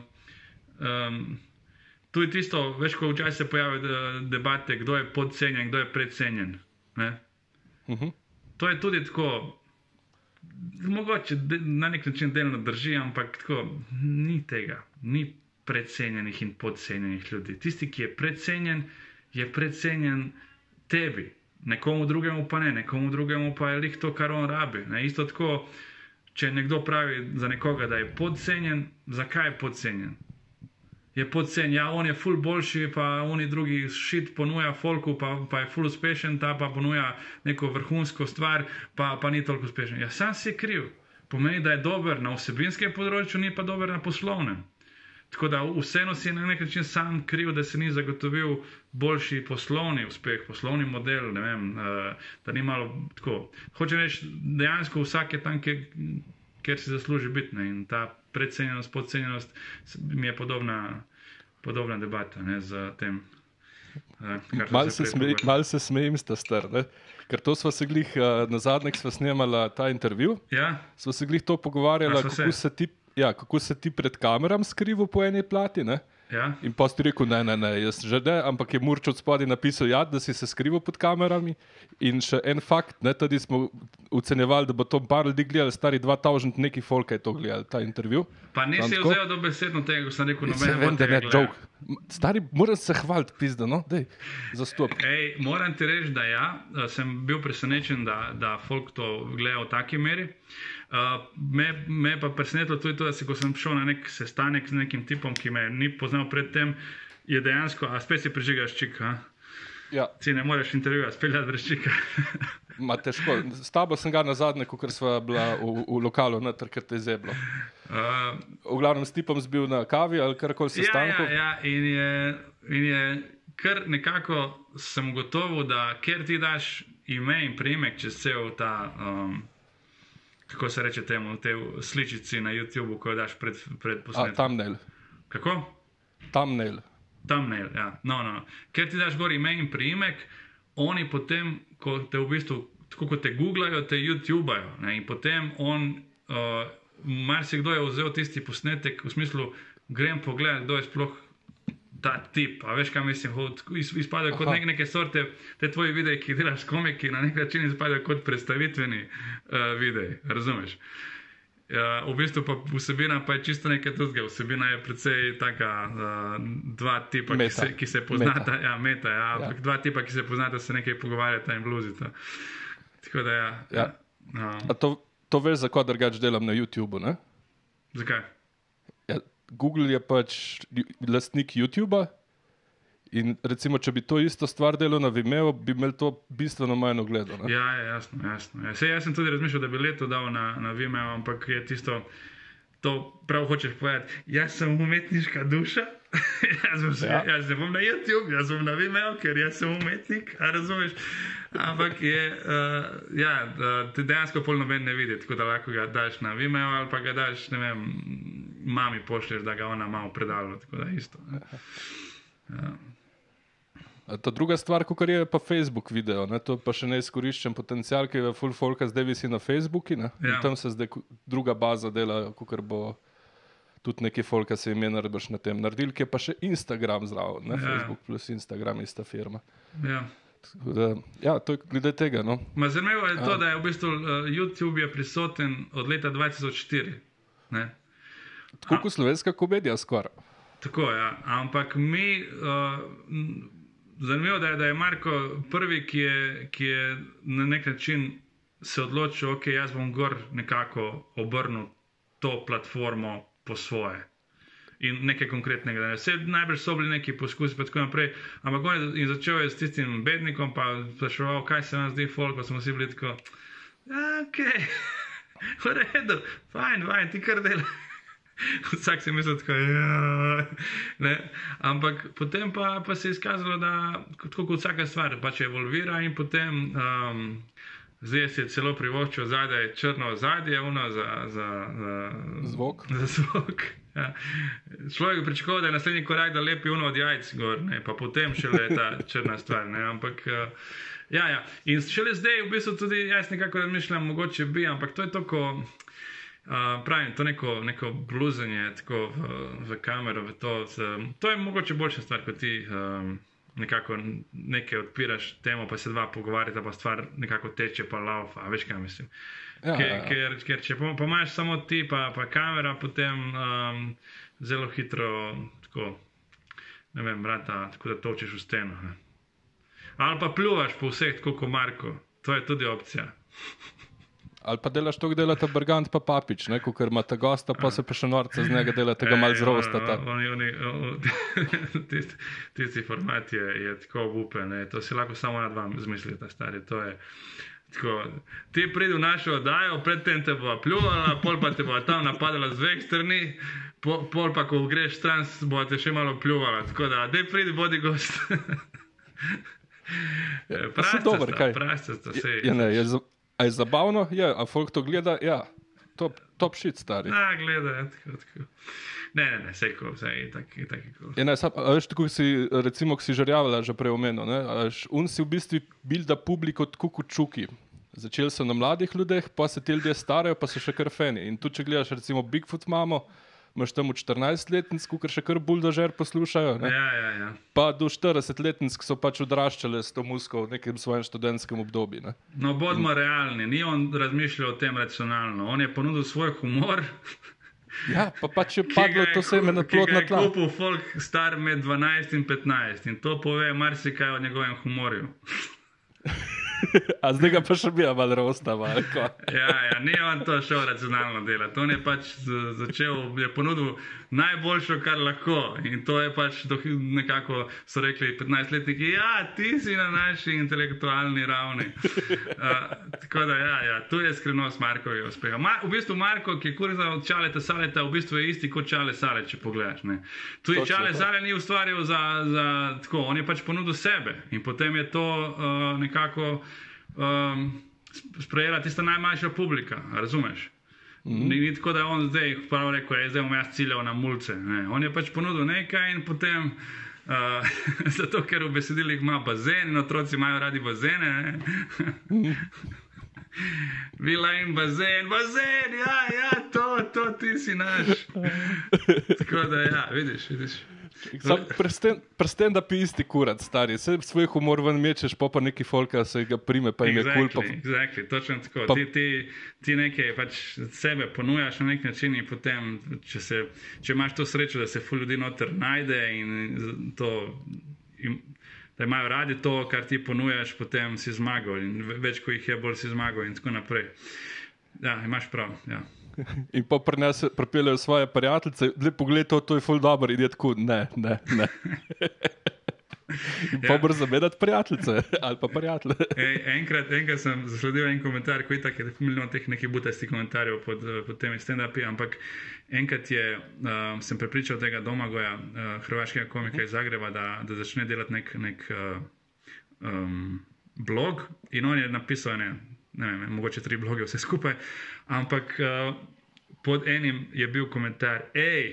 tudi tisto, veš, ko včasih se pojavijo debate, kdo je podcenjen, kdo je precenjen. Ne? To je tudi tako, mogoče na nek način delno drži, ampak tako ni tega. Ni precenjenih in podcenjenih ljudi. Tisti, ki je precenjen tebi. Nekomu drugemu pa ne. Nekomu drugemu pa je lih to, kar on rabi. Ne? Isto tako, če nekdo pravi za nekoga, da je podcenjen, zakaj je podcenjen? Je podcenjen, ja, on je ful boljši, pa oni drugi shit ponuja folku, pa je ful uspešen, ta pa ponuja neko vrhunsko stvar, pa ni toliko uspešen. Ja, sam si kriv. Pomeni, da je dober na vsebinskem področju, ni pa dober na poslovnem. Tako da vseeno si na nek način sam kriv, da se ni zagotovil boljši poslovni uspeh, poslovni model, ne vem, da ni malo tako. Hoče reči, dejansko vsak je tam, kjer si zasluži biti, ne? In ta predcenjenost, podcenjenost mi je podobna debata, ne, z tem. Mal se smejim sta star, ne? Ker to sva se glih, na zadnjih sva snemala ta intervju, sva se glih to pogovarjala, kako se ti pred kameram skrival po eni plati, ne? Ja. In pa si rekel, ne, jaz že ne, ampak je Murč od spodaj napisal, da si se skrival pod kamerami. In še en fakt, ne, tudi smo ocenjevali, da bo to par ljudi gledali, stari 2000 neki folka je to gledali, ta intervju. Pa nisi vzel dobesedno tega, ko sem rekel, nobeno bo tega gledal. Stari, moram se hvaliti, pizda, no, dej, zastop. Moram ti reči, da sem bil presenečen, da folk to gleda v taki meri. Me pa presenetilo tudi to, da ko sem šel na nek sestanek z nekim tipom, ki me ni poznal predtem, je dejansko, a spet si prižigaš čik, ha? Ja. Si ne moreš intervjuja speljati brez čika. Ma težko, s tabo sem ga nazadnje, ker sva bila v lokalu, ker te je zeblo. V glavnem s tipom zbil na kavi ali karkoli sestanku. Ja, in je kar nekako sem gotovo, da ker ti daš ime in priimek čez cel ta kako se reče temu, te sličici na YouTubeu, ko jo daš pred posnetkom. Thumbnail. Kako? Thumbnail, ja. No. Ker ti daš gor ime in priimek, oni potem, ko te v bistvu, tako kot te googlajo, te YouTubajo, ne, in potem marsikdo je vzel tisti posnetek v smislu, grem pogledati, kdo je sploh ta tip, a veš, kaj mislim, izpadajo kot neke sorte, te tvoji videi, ki delaš komiki, na nek način izpadajo kot predstavitveni videi, razumeš? V bistvu pa vsebina pa je čisto nekaj drugega. Vsebina je precej taka, dva tipa, ki se poznata, dva tipa, ki se poznata, se nekaj pogovarjata in bluzita. Tako da A to veš, zakaj drugače delam na YouTubu, ne? Zakaj? Google je pač lastnik YouTuba in recimo, če bi to isto stvar delal na Vimeo, bi imel to bistveno manj ogledov. Ja, jasno. Sej, jaz sem tudi razmišljal, da bi leto dal na Vimeo, ampak je tisto, to prav hočeš povedati, jaz sem umetniška duša, jaz ne bom na YouTube, jaz bom na Vimeo, ker jaz sem umetnik, a razumeš? Ampak je, te dejansko pol noben ne vidi, tako da lahko ga daš na Vimeo ali pa ga daš, ne vem, mami pošlješ, da ga ona malo predalo, tako da isto. Ta druga stvar, kakor je pa Facebook video, ne? To pa še ne izkoriščen potencial, ki je full folka zdaj visi na Facebooku, ne? In tam se zdaj druga baza dela, kakor bo tudi neki folka se ime narediš na tem naredil, ki je pa še Instagram zraven, ne? Facebook plus Instagram ista firma. To je glede tega, no. Zanimivo je to, da je v bistvu YouTube je prisoten od leta 2004, ne? Tako kot slovenska komedija skoraj. Tako, ja. Ampak mi, zanimivo, da je Marko prvi, ki je na nek način se odločil, ok, jaz bom gor nekako obrnil to platformo po svoje. In nekaj konkretnega. Vse najbrž so bili neki poskusi pa tako naprej, ampak on je začel s tistim bednikom, pa spraševal, kaj se vam zdi folk, pa smo vsi bili tako, ok, v redu, fajn, ti kar dela. Vsak si misli tako, ne. Ampak potem pa se je izkazalo, da tako kot vsaka stvar, pač evolvira in potem zdaj si je celo privoščil zadaj črno ozadje, za zvok. Za zvok. Ja. Človek pričakoval, da je naslednji korak, da lepi od jajc gor, ne, pa potem šele ta črna stvar, ne, ampak in šele zdaj v bistvu tudi jaz nekako razmišljam, mogoče bi, ampak to je toliko, pravim, to neko bluzenje tako v kamero, to je mogoče boljša stvar, kot ti nekako nekaj odpiraš temo, pa se dva pogovarjata, pa stvar nekako teče, pa laufa, veš kaj mislim. Ker če pa imaš samo ti, pa kamera, potem zelo hitro tako, ne vem, brata, tako da točiš v steno. Ne. Ali pa pljuvaš po vseh, tako kot Marko, to je tudi opcija. Ali pa delaš to, delata Bergant pa Papič, ne, ker imate gosta, pa se pa še norca z njega delate, ga malo zrostata. Tisti format je tako obupen, to si lahko samo na dva zmislite, stari, to je tako. Ti pridi v našo oddajo, predtem te bova pljuvala, pol pa te bova tam napadala z dveh strani, pol pa, ko greš stran, bova te še malo pljuvala, tako da, dej pridi, bodi gost. Prastasta, sej. A je zabavno? Ja, a folk to gleda? Ja, top shit, stari. Gleda, tako. Ne, sejko, vse je tako. Veš, tako si, recimo, ko si žarjavala že prej omenil, ne? On si v bistvu bilda publiko tako kot čuki. Začeli so na mladih ljudeh, pa se ti ljudje starajo, pa so še kar feni. In tu, če gledaš, recimo, Bigfoot mamo, imaš tam od 14-letnic, ker še kar buldožer poslušajo, ne? Ja. Pa do 40-letnic, ki so pač odraščale s to musko v nekem svojem študentskem obdobju, ne? No, bodimo realni, ni on razmišljal o tem racionalno, on je ponudil svoj humor. Ja, pa pač je padlo to seme na plodna tla. Ki ga je kupil folk star med 12 in 15 in to pove marsikaj o njegovem humorju. A zdaj ga pa še bi malo rostava. Ja, ni on to šel racionalno delati. On je pač začel, je ponudil najboljšo, kar lahko. In to je pač nekako, so rekli 15-letniki, ti si na naši intelektualni ravni. Tako da, tu je skrivnost Markovega uspeha. V bistvu Marko, ki je kurza od Čaleta Saleta, v bistvu je isti kot Čale Salet, če pogledaš. Tudi Čale Salet ni ustvaril za tako, on je pač ponudil sebe. In potem je to nekako sprejela tista najmanjša publika, razumeš? Ni tako, da je on zdaj prav rekel, zdaj bom jaz ciljal na mulce. Ne. On je pač ponudil nekaj in potem Zato, ker v besedilih ima bazen in otroci imajo radi bazene. Vila in bazen, ja, to ti si naš. Tako da, ja, vidiš. Presten, da pi isti kurat, stari. Se svoj humor ven mečeš, pa neki folka se ga prime, pa jim je kul. Exactly, točno tako. Ti nekaj pač sebe ponujaš na nek način in potem, če imaš to srečo, da se ful ljudi noter najde in to, da imajo radi to, kar ti ponujaš, potem si zmagal in več, ko jih je, bolj si zmagal in tako naprej. Ja, imaš prav, ja. In pa pripeljajo svoje prijateljice, le pogled, to je ful dobro, in je tako, ne. In pa brzo zamenjati prijateljice, ali pa prijatelje. Enkrat sem zasledil en komentar, ko je tako, da milijon teh nekih butastih komentarjev pod temi stand-upi, ampak enkrat sem prepričal tega Domagoja, hrvaškega komika iz Zagreba, da začne delati nek blog in on je napisal ne vem, mogoče 3 bloge vse skupaj, ampak pod enim je bil komentar,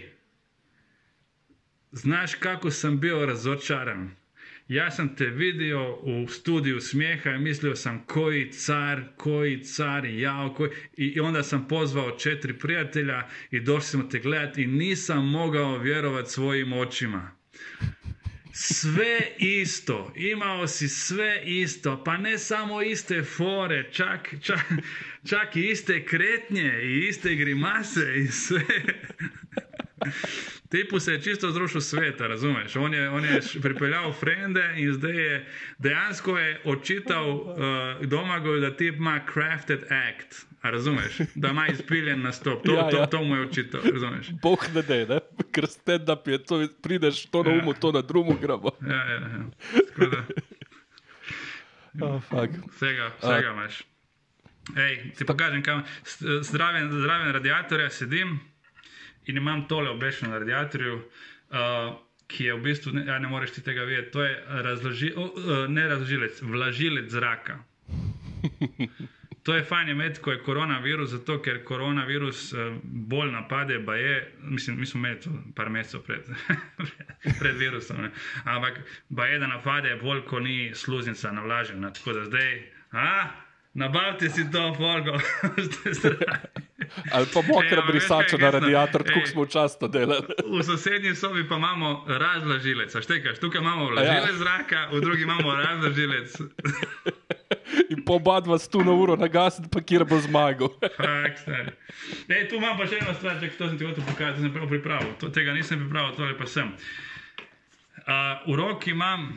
znaš kako sem bil razočaran. Jaz sem te videl v studiu smeha in mislil sem, koji car, i onda sam pozvao 4 prijatelja i došli smo te gledati i nisam mogao vjerovati svojim očima. Sve isto, imao si sve isto, pa ne samo iste fore, čak i iste kretnje i iste grimase i sve. Tipu se je čisto zrušil sveta, razumeš? On je pripeljal frende in zdaj je dejansko je očital Domagoju, da tip ima crafted act, a razumeš? Da ima izpiljen nastop, to mu je očital, razumeš? Bog ne dej, ne? Ker stand-up je, to prideš to na umu, to na drumu grabo. Ja. Skoda. Vsega imaš. Ti pokažem, kam zraven radiatorja sedim, in imam tole obešeno na radiatorju, ki je v bistvu, ne moreš ti tega vedeti, to je vlažilec zraka. To je fajn imeti, ko je koronavirus, zato ker koronavirus bolj napade, mi smo imeli to par mesecev pred virusom, ne? Ampak da napade bolj, ko ni sluznica navlažena, tako da zdaj, nabavite si to folgo, ali pa mokra brisača na radiator, tako smo včasno delali. V sosednji sobi pa imamo razlažilec, a štekaš, tukaj imamo vlažilec zraka, v drugi imamo razlažilec. In po oba dva stu na uro nagasiti, pa kjer bo zmagal. Fak, stari. Tu imam pa še eno stvar, to sem ti hotel pokazati, to sem prav pripravil. Tega nisem pripravil, tole pa sem. V roki imam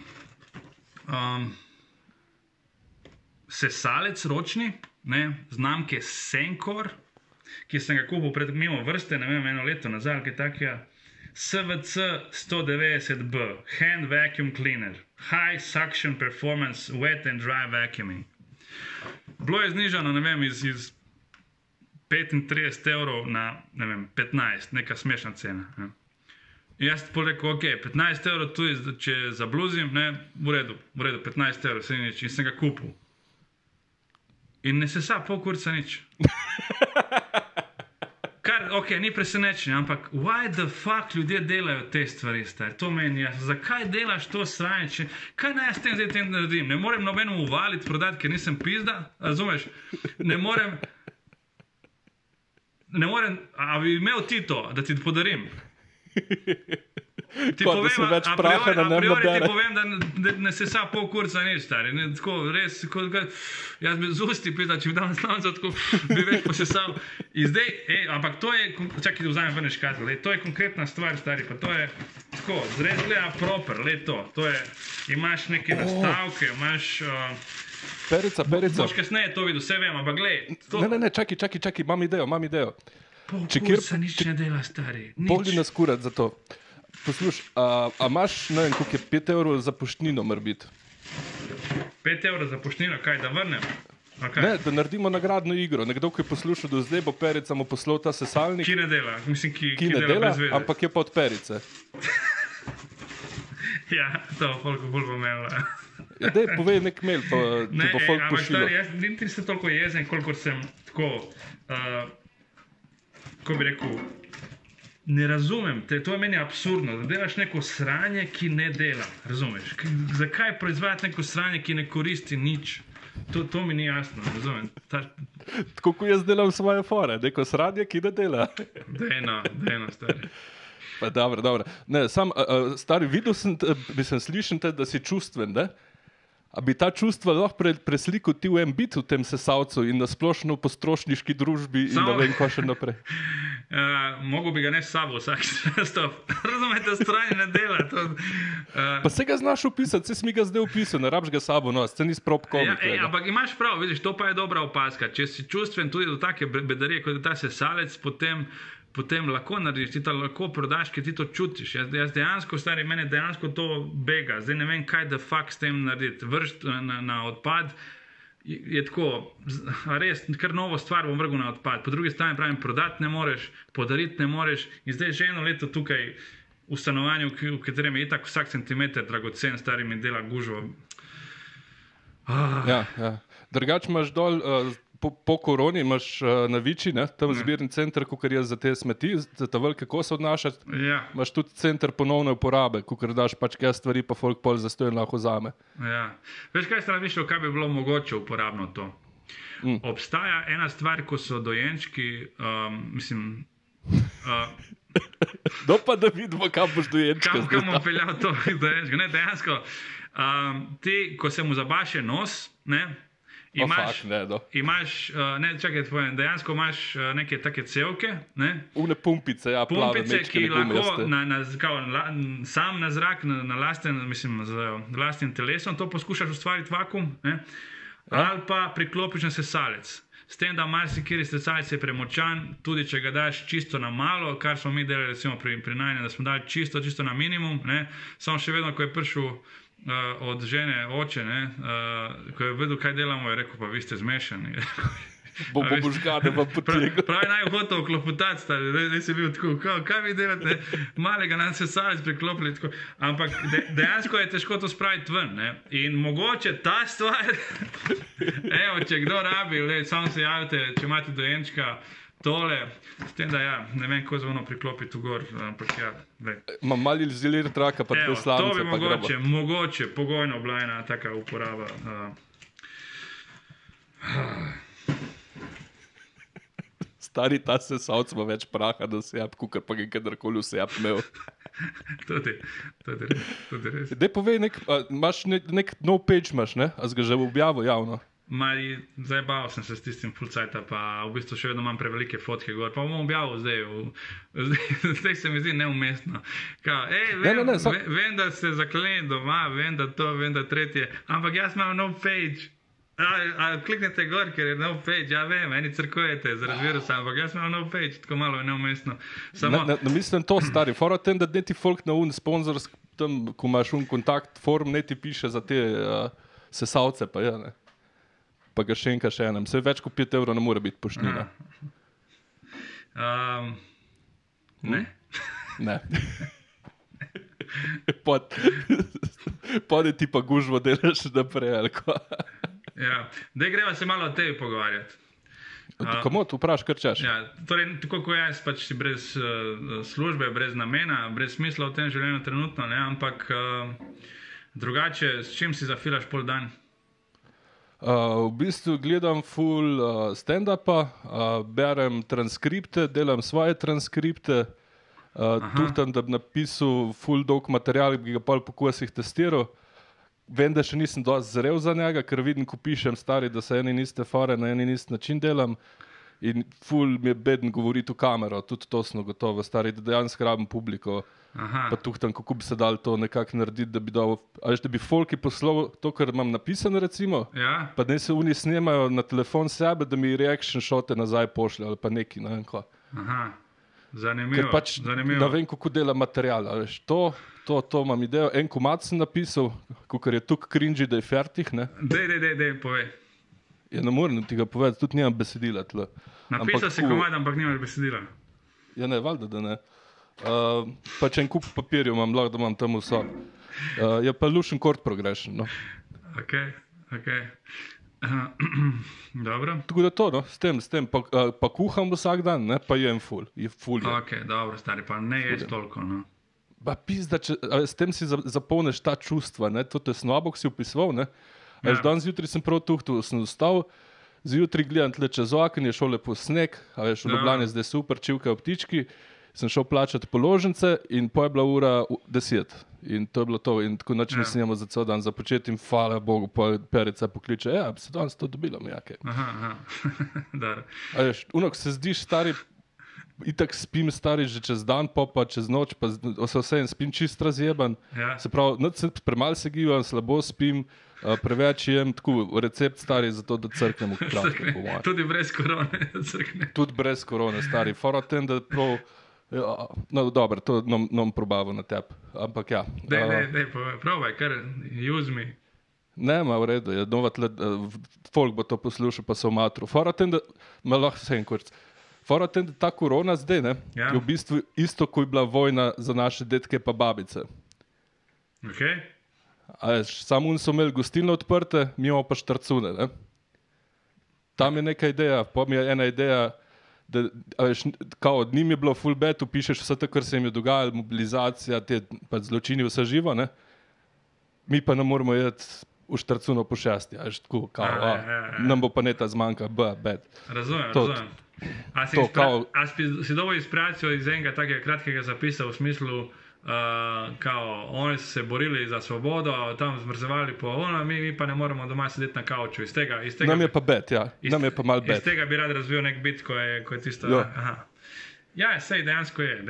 sesalec ročni, znamke Senkor, ki sem ga kupil pred mimo vrste, ne vem, 1 leto nazaj, kaj takega. SVC 190B, Hand Vacuum Cleaner, High Suction Performance Wet and Dry Vacuuming. Bilo je znižano, ne vem, iz 35 evrov na, ne vem, 15, neka smešna cena. In jaz ti rekel, ok, 15 evrov tu, če zabluzim, v redu, 15 evrov, se ni nič, in sem ga kupil. In ne sesa pol kurca nič. Kar, ok, ni presenečenje, ampak why the fuck ljudje delajo te stvari, stari? To meni jasno. Zakaj delaš to sranje? Kaj naj jaz s tem zdaj naredim? Ne morem nobenemu uvaliti, prodati, ker nisem pizda, razumeš? Ne morem, a bi imel ti to, da ti podarim? Ti Kot, povem, več praha na a priori nabere. ti povem, da ne sesa pol kurca nič, stari. Tako, res, jaz bi z usti pizda, če bi dal naslovnico, tako bi več posesal. In zdaj, ampak to je, čakaj, da vzamem ven škatel, to je konkretna stvar, stari, pa to je tako, res gleda proper, to je, imaš neke nastavke, imaš... Perica. Boš kasneje to videl, vse vem, ampak gled. Ne, čakaj, imam idejo. Pol kurca nič ne dela, stari. Pogli nas kurat za to. Poslušaj, a imaš, ne vem, koliko je 5 evrov za poštnino, mora biti? 5 evrov za poštnino, kaj, da vrnem? Ne, da naredimo nagradno igro. Nekdo, ki je poslušal do zdaj, bo Perica mu poslal ta sesalnik. Ki ne dela, mislim, ki ne dela dela, brez veze. ampak je pa od Perice. Ja, to bolj bo imela. Ja, dej, povej nek mail, pa ti bo folk ampak pošilil. stari, jaz nisem toliko jezen, kolikor sem tako, ko bi rekel, ne razumem, to je meni absurdno, da delaš neko sranje, ki ne dela, razumeš? Zakaj proizvajati neko sranje, ki ne koristi nič? To mi ni jasno, razumem. Tako kot jaz delam svoje fore, neko sranje, ki ne dela. Dejno, stari. Pa dobro. Ne, stari, videl sem, slišim te, da si čustven, ne? A bi ta čustva lahko preslikal ti v en bit v tem sesalcu in na splošno potrošniški družbi in ne vem, ko še naprej? Mogo bi ga ne s sabo vsak stop. Razumete, stranje ne dela. Pa se ga znaš upisati, se mi ga zdaj upisal, ne rabiš ga s sabo, no, se ni sprop komik. Ampak imaš prav, vidiš, to pa je dobra opaska. Če si čustven tudi do take bedarije, kot je ta sesalec, potem lahko narediš, ti to lahko prodaš, ker ti to čutiš. Jaz dejansko, stari, mene dejansko to bega. Zdaj ne vem, kaj da fakt s tem narediti. Vršt na odpad je tako, res, kar novo stvar bom vrgel na odpad. Po drugi strani pravim, prodati ne moreš, podariti ne moreš in zdaj že eno leto tukaj v stanovanju, v katerem je itak vsak centimeter dragocen, stari mi dela gužvo. Ja. Drugače imaš dol... Po koroni imaš na Viči, tam zbirni center, kukar je za te smeti, za ta velike kose odnašati. Ja. Imaš tudi center ponovne uporabe, kukar daš pač kaj stvari, pa folk pol zastojen lahko vzame. Ja. Veš, kaj sem razmišljal, kaj bi bilo mogoče uporabno to? Obstaja ena stvar, ko so dojenčki, No pa da vidimo, kam boš dojenčka. Kam bom peljal to dojenčka. Ne, dejansko, ti, ko se mu zabaše nos, ne, dejansko imaš neke take cevke, ne? Une pumpice, ja, plave, pumpice, ki lahko sam na zrak, z lastnim telesom to poskušaš ustvariti vakuum, ne? Ali pa priklopiš na sesalec. S tem, da marsikeri sesalec je premočan, tudi če ga daš čisto na malo, kar smo mi delali recimo pri najne, da smo dali čisto na minimum, ne? Samo še vedno, ko je prišel od žene oče, ko je vedel, kaj delamo, je rekel, pa vi ste zmešani. Božgane vam potegnil. Pravi naj hotel klopotati, zdaj si bil tako, kaj vi delate, malega nam se salec priklopili, tako. Ampak dejansko je težko to spraviti ven, ne? In mogoče ta stvar, evo, če kdo rabi, samo se javite, če imate dojenčka, tole, s tem, da ne vem, ko zvono priklopiti v gor, ampak ja, Imam mali zilir traka, pa te slavnice, pa gremo. To bi mogoče, pogojno bila ena taka uporaba. Stari ta sesalc ima več praha na sejap, kukar pa ga kadarkoli v sejap imel. Tudi res. Dej povej, imaš nek nov page imaš, ne? A si ga že objavil javno? Zdaj bavil sem se s tistim full cajta, pa v bistvu še vedno imam prevelike fotke gor, pa bom objavil zdaj se mi zdi neumestno. Vem, da ste zaklenili doma, vem, da to, vem, da tretje, ampak jaz imam nov page. Kliknete gor, ker je nov page, ja vem, eni crkujete zaradi virusa, ampak jaz imam nov page, tako malo je neumestno. Mislim to, stari, fora tem, da ne ti folk na sponzorsk, tam, ko imaš kontakt forum, ne ti piše za te sesalce, pa ja, ne. Pa ga še enem. Vse več kot 5 € ne more biti poštnina. Ne. Ne. Pode ti pa gužvo delaš naprej, ali ko? Ja. Daj greva se malo o tebi pogovarjati. Komu tu vpraš, kar češ? Ja, torej, tako kot jaz, pač si brez službe, brez namena, brez smisla v tem življenju trenutno, ne, ampak drugače, s čim si zafilaš pol dan? V bistvu gledam full stand-upa, berem transkripte, delam svoje transkripte, tuhtam, da bi napisal full dolg material, bi ga pol po kosih testiral. Vem, da še nisem dosti zrel za njega, ker vidim, ko pišem stari, da se eni niste fore, na eni niste način delam in full mi je beden govoriti v kamero, tudi to sem gotovo, stari, da dejansko rabim publiko. Pa tuhtam, kako bi se dal to nekako narediti, da bi folki poslal to, kar imam napisano recimo, pa ne se oni snemajo na telefon sebe, da mi reaction shote nazaj pošlje ali pa neki, ne vem ko. Zanimivo. Ker pač ne vem, kako dela material, to imam idejo, en komad sem napisal, kakor je tuk cringy, da je fertih, ne. Dej, povej. Ja, ne morem ti ga povedati, tudi nimam besedila tle. Napisal si komad, ampak nimaš besedila. Ja ne, valjda, da ne. Pač en kup papirjev imam, lahko da imam tam vso. Je pa Lucian Chord Progression, no. Ok. Dobro. Tako da to, no, s tem pa kuham vsak dan, ne, pa jem ful. Ok, dobro, stari, pa ne ješ toliko, no. Pa pizda, s tem si zapolniš ta čustva, ne, to tesnobo, ki si opisoval, ne. Veš, danes zjutraj sem prav tuhtal, sem vstal, zjutraj gledam tle čez okno, je šel lepo sneg, a veš, v Ljubljani zdaj super, čivkajo ptički, sem šel plačati položnice in po je bila ura 10. In to je bilo to. In tako noč nisem imel za cel dan za početi in hvala Bogu, pa Perica pokliče, ja, bi se danes to dobilo, mijake. Aha. A veš, unok se zdiš stari, itak spim stari že čez dan, pa čez noč, pa vse spim čist razjeban. Ja. Se pravi, premalo se gibam, slabo spim, preveč jem, tako recept stari za to, da crknem v kratkem. Tudi brez korone crkne. Tudi brez korone, stari. Fora tem, da prav, ja, no dobro, to nam probavo na tebi, ampak ja. Dej, probaj, kar, use me. Ne, v redu, je nova tle, folk bo to poslušal, pa so v matru. Fora tem, da, lahko se en kurc. Fora tem, da ta korona zdaj, ne, Ja. je v bistvu isto, ko je bila vojna za naše detke pa babice. Ok? A veš, samo oni so imeli gostilne odprte, mi imamo pa štarcune, ne. Tam je neka ideja, pa mi je ena ideja, da, a veš, kao, od njim je bilo full bad, upišeš vse to, kar se jim je dogajalo, mobilizacija, te pa zločini, vse živo, ne. Mi pa ne moramo jeti v štarcuno po 6, a veš, tako, kao, nam bo pa neta zmanjka, bad. Razumem. A si dobil inspiracijo iz enega takega kratkega zapisa v smislu, kao, oni so se borili za svobodo, tam zmrzevali po ono, mi pa ne moramo doma sedeti na kauču. Iz tega, nam je pa bad, ja. Nam je pa mal bad. Iz tega bi rad razvil nek bit, ko je tisto... Jo. Aha. Ja, sej, dejansko je.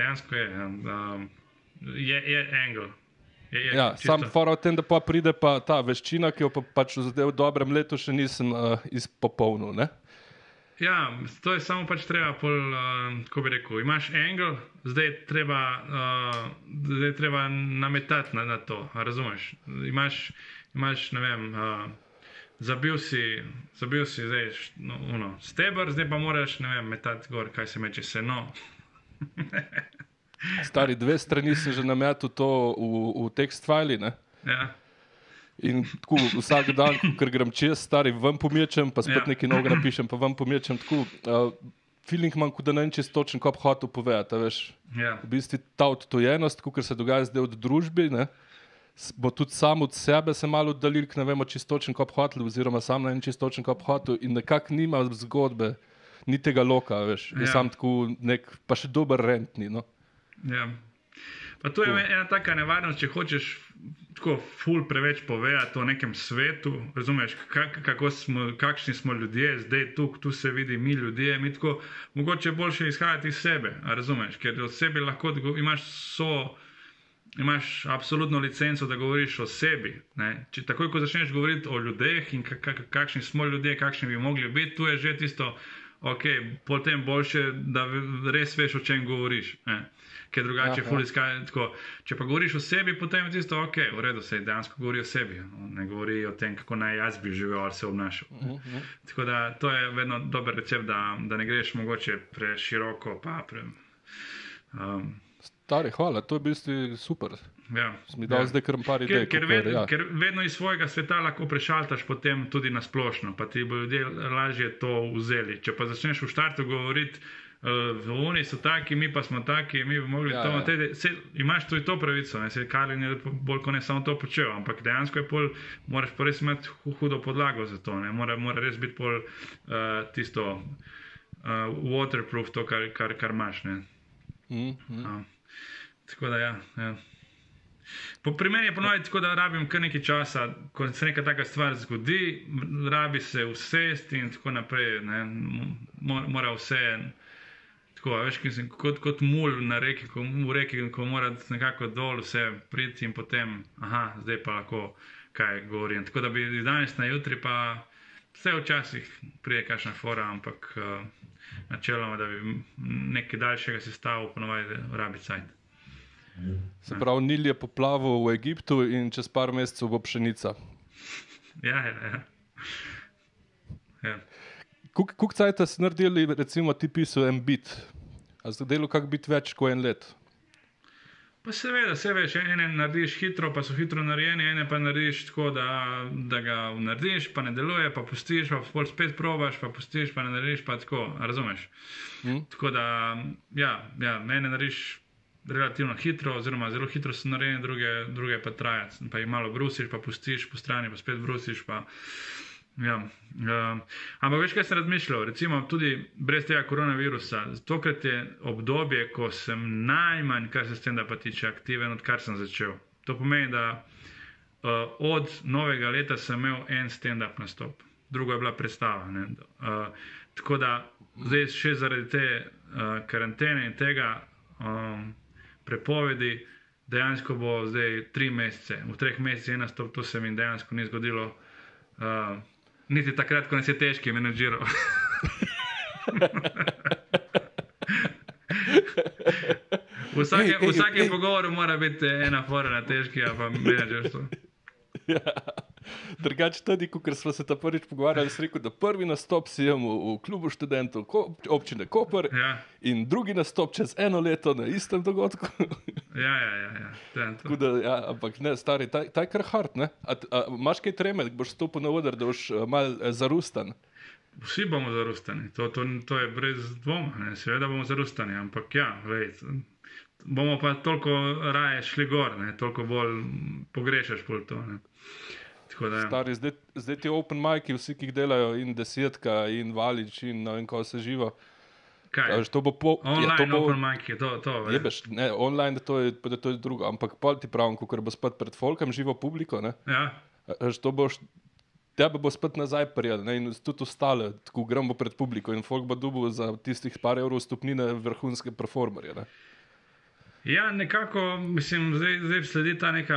Je angle. Ja, sam fora v tem, da pa pride pa ta veščina, ki jo pa pač v dobrem letu še nisem izpopolnil, ne? Ja, to je samo pač treba pol, kako bi rekel, imaš angle, zdaj treba nametati na to, razumeš? Imaš, ne vem, zabil si zdaj steber, zdaj pa moraš, ne vem, metati gor, kaj se meče, seno. Stari, 2 strani sem že nametal to v tekst fajli, ne? Ja. In tako vsak dan, ker grem čez, stari, ven pomečem, pa spet nekaj novega napišem, pa ven pomečem, tako, feeling imam, kot da ne vem čisto točen, ko bi hotel povedati, veš. Ja. V bistvu ta odtojenost, kot se dogaja zdaj od družbi, ne, bo tudi sam od sebe se malo oddalil, ker ne vemo čisto točen, ko bi hotel, oziroma sam ne vem čisto točen, ko bi hotel in nekako nima zgodbe, ni tega loka, veš. Je sam tako pa še dober rentni, no. Ja. Pa to je ena taka nevarnost, če hočeš tako ful preveč povedati o nekem svetu, razumeš, kakšni smo ljudje, zdaj tu se vidi mi ljudje, mi tako mogoče boljše izhajati iz sebe, razumeš, ker od sebe lahko imaš absolutno licenco, da govoriš o sebi, ne? Če takoj, ko začneš govoriti o ljudeh in kakšni smo ljudje, kakšni bi mogli biti, tu je že tisto, ok, potem boljše, da res veš, o čem govoriš, ne? Ker drugače ful izkaja tako. Če pa govoriš o sebi, potem je tisto, ok, v redu, se dejansko govori o sebi, ne govori o tem, kako naj jaz bi živel ali se obnašal. Tako da to je vedno dober recept, da ne greš mogoče preširoko, pa Stari, hvala, to je v bistvu super. Ja. Mi dal zdaj kar par idej. Ker vedno iz svojega sveta lahko prešaltaš potem tudi na splošno, pa ti bo ljudje lažje to vzeli. Če pa začneš v štartu govoriti, oni so taki, mi pa smo taki, mi bi mogli to. Imaš tudi to pravico, se Karlin je bolj kot ne samo to počel, ampak dejansko je pol, moraš pa res imeti hudo podlago za to, ne? Mora res biti pol tisto waterproof, to, kar imaš, ne? Tako da ja. Pri meni je ponoviti tako, da rabim kar nekaj časa, ko se neka taka stvar zgodi, rabi se usesti in tako naprej, ne? Mora vse tako, veš, kot mul na reki, v reki, ko mora nekako dol vse priti in potem, zdaj pa lahko kaj govorim. Tako da bi iz danes na jutri pa vse včasih prije kakšna fora, ampak načeloma, da bi nekaj daljšega sestavil, ponovadi rabi cajt. Se pravi, Nil je poplavil v Egiptu in čez par mesecev bo pšenica. Ja. Koliko cajta si naredili, recimo ti pisal en bit? A si delal kak bit več kot 1 let? Pa seveda, se veš, ene narediš hitro, pa so hitro narejeni, ene pa narediš tako, da ga narediš, pa ne deluje, pa pustiš, pa pol spet probaš, pa pustiš, pa ne narediš, pa tako, razumeš? Tako da, ene narediš relativno hitro, oziroma zelo hitro so narejene, druge pa traja, pa jih malo brusiš, pa pustiš po strani, pa spet brusiš, pa... Ampak veš, kaj sem razmišljal, recimo tudi brez tega koronavirusa, tokrat je obdobje, ko sem najmanj, kar se stand-upa tiče, aktiven, odkar sem začel. To pomeni, da od novega leta sem imel en stand-up nastop, drugo je bila predstava. Tako da zdaj še zaradi te karantene in tega prepovedi, dejansko bo zdaj 3 mesece, v 3 mesecih en nastop, to se mi dejansko ni zgodilo. Niti takrat, ko nas je težki menedžiral. V vsakem pogovoru mora biti ena fora na težki, pa menedžerstvo. Drugače tudi, ko smo se ta prvič pogovarjali, sem rekel, da prvi nastop si imam v klubu študentov občine Koper in drugi nastop čez 1 leto na istem dogodku. Tako da, ampak ne, stari, ta je kar hard, ne? Imaš kaj treme, da boš stopil na oder, da boš malo zarustan? Vsi bomo zarustani, to je brez dvoma, ne? Seveda bomo zarustani, ampak bomo pa toliko raje šli gor, ne? Toliko bolj pogrešaš pol to, ne? Stari, zdaj ti open mic'i, vsi, ki jih delajo, in Desetka, in Valič, in ne vem, ko se živa. Kaj? Online open mic'i, to. Jebeš, ne, online, to je drugo, ampak pol ti pravim, ko bo spet pred folkom živo publiko, ne? Tebe bo spet nazaj prijel, ne, in tudi ostale, tako gremo pred publiko in folk bo dobil za tistih par evrov stopnine vrhunske performerje, ne? Ja, nekako, mislim, zdaj sledi ta neka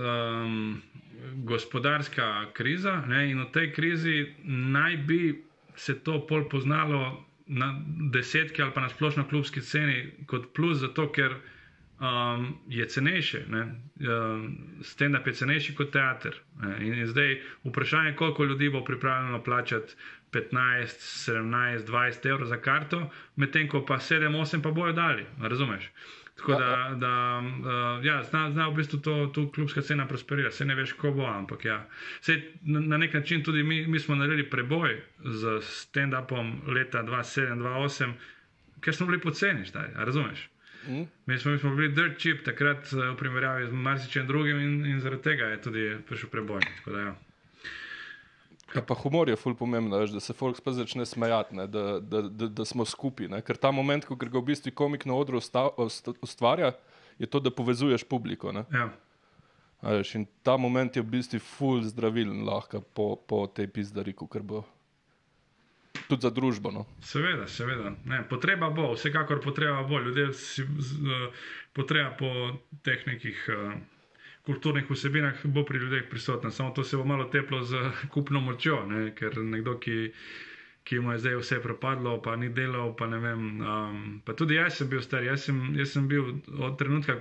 gospodarska kriza, ne, in v tej krizi naj bi se to pol poznalo na Desetki ali pa na splošno klubski sceni kot plus, zato ker je cenejše, ne, stand-up je cenejši kot teater, ne, in zdaj vprašanje, koliko ljudi bo pripravljeno plačati 15, 17, 20 evrov za karto, medtem ko pa 7, 8 pa bojo dali, razumeš? Tako zna v bistvu to klubska scena prosperira, se ne veš, ko bo, ampak Sej, na nek način tudi mi smo naredili preboj z stand-upom leta 2007-2008, ker smo bili poceni, razumeš? Mi smo bili dirt cheap takrat v primerjavi z marsičem drugim in zaradi tega je tudi prišel preboj. Tako da, pa humor je ful pomembno, da se folk spet začne smejati, ne, da smo skupaj, ne, ker ta moment, ko ga v bistvu komik na odru ustvarja, je to, da povezuješ publiko, ne. In ta moment je v bistvu ful zdravilen lahko po tej pizdariku, ker bo tudi za družbo, no. Seveda. Ne, potreba bo, vsekakor potreba bo. Ljudje potreba po teh nekih kulturnih vsebinah bo pri ljudeh prisotna, samo to se bo malo teplo z kupno močjo, ne? Ker nekdo, ki mu je zdaj vse propadlo, pa ni delal, pa ne vem, pa tudi jaz sem bil star, jaz sem bil od trenutka,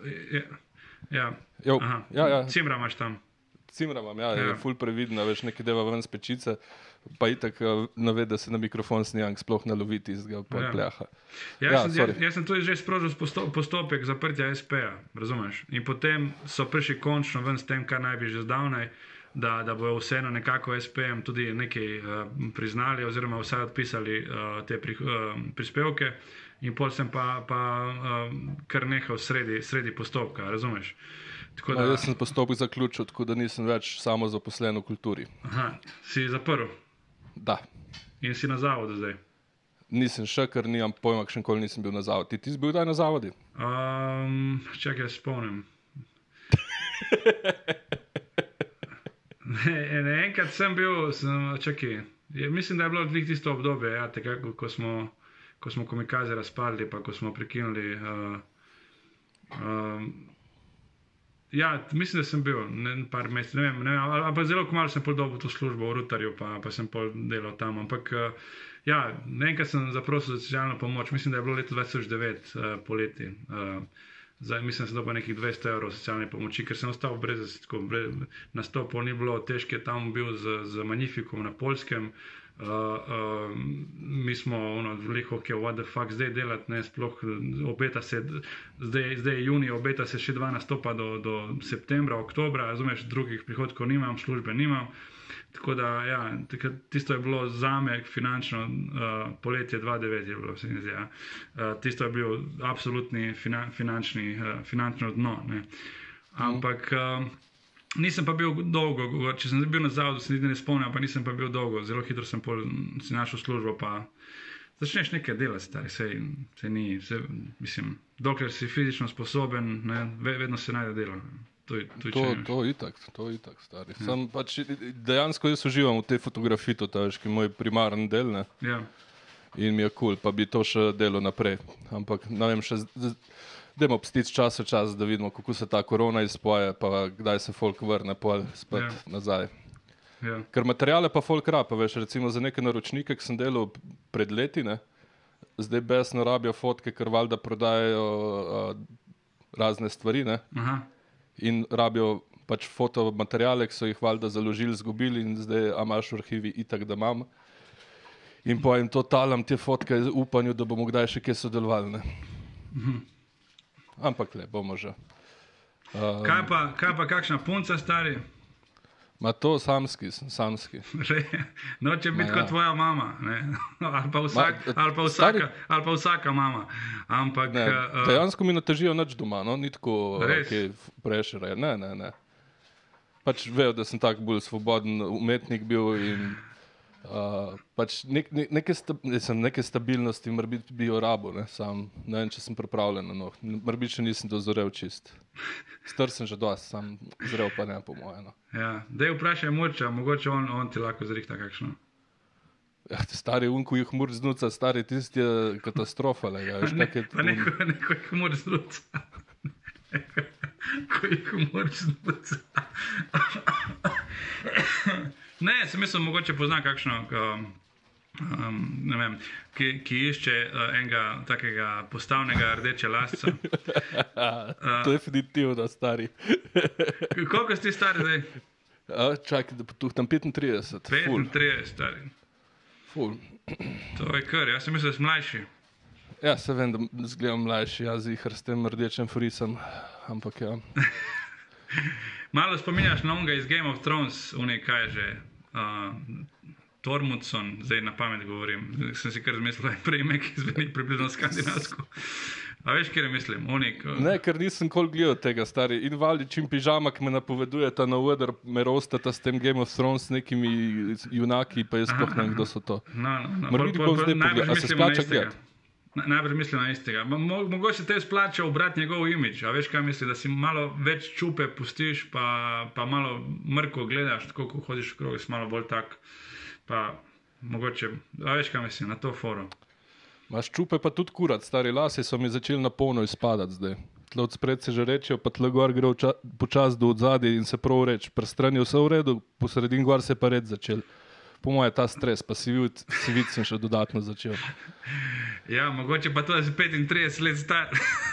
Cimra imaš tam. Cimra imam, je ful previdna, veš, nekaj deva ven z pečice, pa itak nave, da se na mikrofon snijang sploh naloviti iz ga pljaha. Jaz sem tudi že sprožil postopek zaprtja SP-ja, razumeš? In potem so prišli končno ven s tem, kar naj bi že zdavnaj, da bojo vseeno nekako SP-jem tudi nekaj priznali oziroma vsaj odpisali te prispevke in pol sem pa kar nehal sredi postopka, razumeš? Jaz sem postopek zaključil, tako da nisem več samo zaposlen v kulturi. Aha, si zaprl? Da. In si na zavodu zdaj? Nisem še, ker nimam pojma, kakšen koli nisem bil na zavodi. Ti si bil kdaj na zavodi? Čakaj, spomnim. Enkrat sem bil, čakaj, mislim, da je bilo tisto obdobje, ko smo komikaze razpadli, pa ko smo prekinuli. Mislim, da sem bil par mesecev, ne vem, ampak zelo kmalu sem pol dobil to službo v Rutarju, pa sem pol delal tam, ampak enkrat sem zaprosil za socialno pomoč, mislim, da je bilo leto 2009 poleti. Mislim, da sem dobil nekih 200 evrov socialne pomoči, ker sem ostal brez nastopov, ni bilo, težko je tam bil z Magnifikom na Poljskem, Mi smo veliko, ki je what the fuck zdaj delati, ne, sploh obeta se, zdaj je junij, obeta se še 2 nastopa do septembra, oktobra, razumeš, drugih prihodkov nimam, službe nimam. Tako da, ja, tisto je bilo zame finančno, poletje 2009 je bilo, se mi zdi, ja. Tisto je bil absolutni finančno dno, ne. Ampak nisem pa bil dolgo, če sem bil na zavodu, se niti ne spomnim, pa nisem pa bil dolgo, zelo hitro sem si našel službo, pa začneš nekaj delati, stari, sej ni, mislim, dokler si fizično sposoben, ne, vedno se najde delo. To itak, stari. Ja. Sam pač dejansko jaz uživam v tej fotografiji, to je moj primarni del, ne? Ja. In mi je cool, pa bi to še delo naprej. Ampak, ne vem, še dajmo pstič čas v čas, da vidimo, kako se ta korona izpoje, pa kdaj se folk vrne pol spet nazaj. Ja. Ker materijale pa folk rapa, veš, recimo za neke naročnike, ki sem delal pred leti, ne? Zdaj besno rabijo fotke, ker valjda prodajajo razne stvari, ne? Aha. In rabijo pač fotomateriale, ki so jih valjda založili, zgubili in zdaj imaš v arhivi itak, da imam. In pa jim to talam te fotke v upanju, da bomo kdaj še kje sodelovali, ne? Ampak le, bomo že. Kaj pa kakšna punca, stari? Ma to samski. Noče biti kot tvoja mama, ne? Ali pa vsaka mama. Ampak... Dejansko mi natežijo nič doma, no? Ni tako prešere. Ne. Pač vejo, da sem tak bolj svoboden umetnik bil in pač neke stabilnosti bi jo rabo, ne? Sam ne vem, če sem pripravljen, no. Morbit še nisem dozorel čist. Star sem že dosti, sam zrel pa ne po moje, no. Ja, daj vprašaj Murča, mogoče on ti lahko zrihta kakšno. Ja, stari ko jih Murč znuca, stari tisti je katastrofa, lega. Pa neko jih Murč znuca. Ko jih Murč znuca. Ne, sem mislil, mogoče pozna kakšno, ne vem, ki išče enega takega postavnega rdeče lasca. Definitivno, stari. Koliko si ti stari zdaj? Čakaj, da potuhtam 35. 35, stari. Ful. To je kar, jaz sem mislil, da si mlajši. Ja, se vem, da zgledam mlajši, jaz zihar s tem rdečem frisem, ampak ja. Malo spominjaš na onega iz Game of Thrones, kaj je že, Tormundson, zdaj na pamet govorim, sem si kar zmislil, prej ime, ki zveni približno skandinavsko. A veš, kjer mislim? Ne, ker nisem kol gledal tega, stari. In Valdič in Pižama, ki me napovedujeta na Ueder, me rostata s tem Game of Thrones s nekimi junaki, pa jaz sploh ne vem, kdo so to. Morbiti bom zdaj pogledal, a se splača gledati? Najprej mislim na istega. Mogoče te splača obrati njegov imidž, a veš kaj misli, da si malo več čupe pustiš, pa malo mrko gledaš, tako ko hodiš v krog, si malo bolj tak, pa mogoče, a veš kaj mislim, na to foro. Maš čupe pa tudi kurat, stari lasi so mi začeli na polno izpadati zdaj. Tle od spred se že rečejo, pa tle gor gre počas do odzadje in se prav reč. Pri strani vse v redu, po sredin gor se pa red začel. Po moje ta stres, pa si vid sem še dodatno začel. Ja, mogoče pa to, da si 35 let star.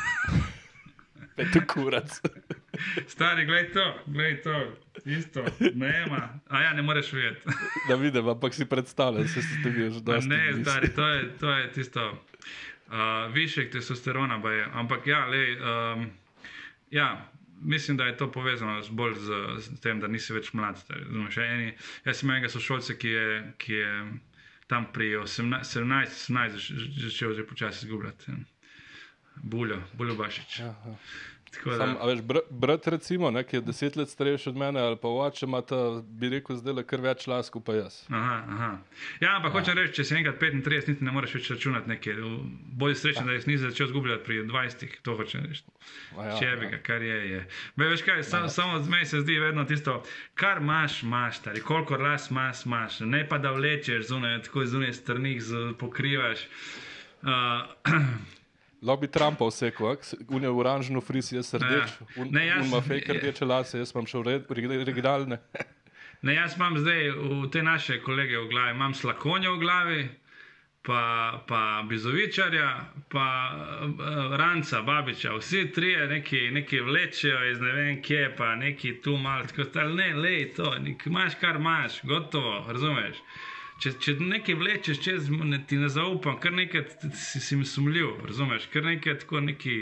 Peto kurac. Stari, glej to, isto, nema. A ja, ne moreš videti. Da vidim, ampak si predstavljam, se si tebi že dosti. Ne, stari, to je tisto višek testosterona, ampak ja, lej, ja, mislim, da je to povezano bolj z tem, da nisi več mlad. Jaz sem enega sošolca, ki je tam pri 17 začel že počasi izgubljati. Buljo Bašič. A veš, brat recimo, ki je 10 let starejši od mene, ali pa oče imata, bi rekel, zdaj kar več lasko pa jaz. Aha. Ja, ampak hočem reči, če si enkrat 35, niti ne moreš več računati nekaj. Bolj srečen, da jih nisi začel izgubljati pri 20, to hočem reči. Čebiga, kar je. Veš kaj, samo z meni se zdi vedno tisto, kar imaš, stari, koliko las imaš, ne pa da vlečeš zunaj, tako zunaj strnih pokrivaš. Lahko bi Trumpa vsekal, on je v oranžno fris, jaz rdeč, on ima fake rdeče lase, jaz imam še originalne. Ne, jaz imam zdaj v te naše kolege v glavi, imam Slakonja v glavi, pa Bizovičarja, pa Ranca, Babiča, vsi trije neki vlečejo iz ne vem kje, pa neki tu malo, tako stali, ne, lej to, imaš kar imaš, gotovo, razumeš? če nekaj vlečeš čez, ti ne zaupam, kar nekaj si mi sumljiv, razumeš, kar nekaj tako neki...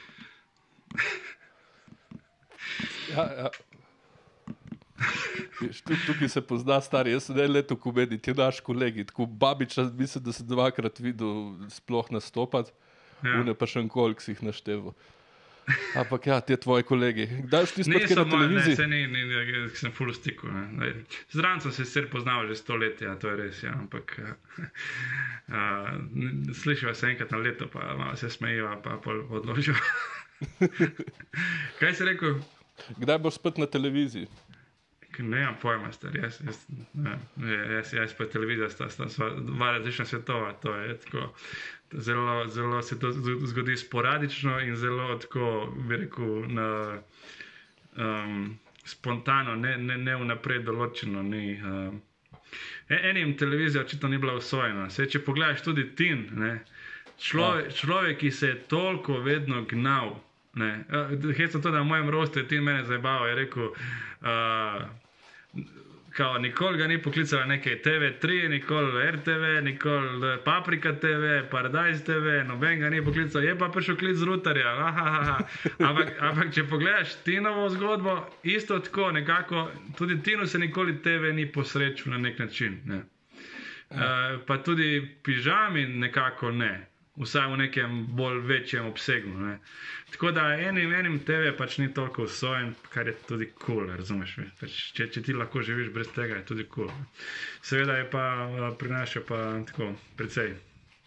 Ja. Tukaj se pozna stari, jaz sem en let v komediji, ti naš kolegi, tako Babiča, mislim, da sem 2-krat videl sploh nastopati, une pa še koliko si jih našteval. Ampak ja, ti tvoji kolegi. Kdaj si ti spet kaj na televiziji? Ne, sem full v stiku. Zraven sem se sicer poznal že 100 let, ja, to je res, ja, ampak slišiva se enkrat na leto, pa malo se smejiva, pa odloživa. Kaj si rekel? Kdaj boš spet na televiziji? Ne imam pojma, star. Jaz pa televizija sta dva različna svetova, to je tako... Zelo se to zgodi sporadično in zelo tako, bi rekel, spontano, ne vnaprej določeno. Enim televizija očitno ni bila usvojena. Če pogledaš tudi Tin, človek, ki se je toliko vedno gnal, hecno to, da v mojem rostu je Tin mene zajebaval, je rekel, kao, nikoli ga ni poklicala nekaj TV3, nikoli RTV, nikoli Paprika TV, Paradise TV, noben ga ni poklical, je pa prišel klic z rutarja, ampak če pogledaš Tinovo zgodbo, isto tako nekako, tudi Tinu se nikoli TV ni posrečil na nek način, ne. Pa tudi Pižami nekako ne, vsaj v nekem bolj večjem obsegu, ne. Tako da enim TV pač ni toliko usvojen, kar je tudi cool, razumeš mi. Če ti lahko živiš brez tega, je tudi cool. Seveda je pa, prinaša pa tako precej.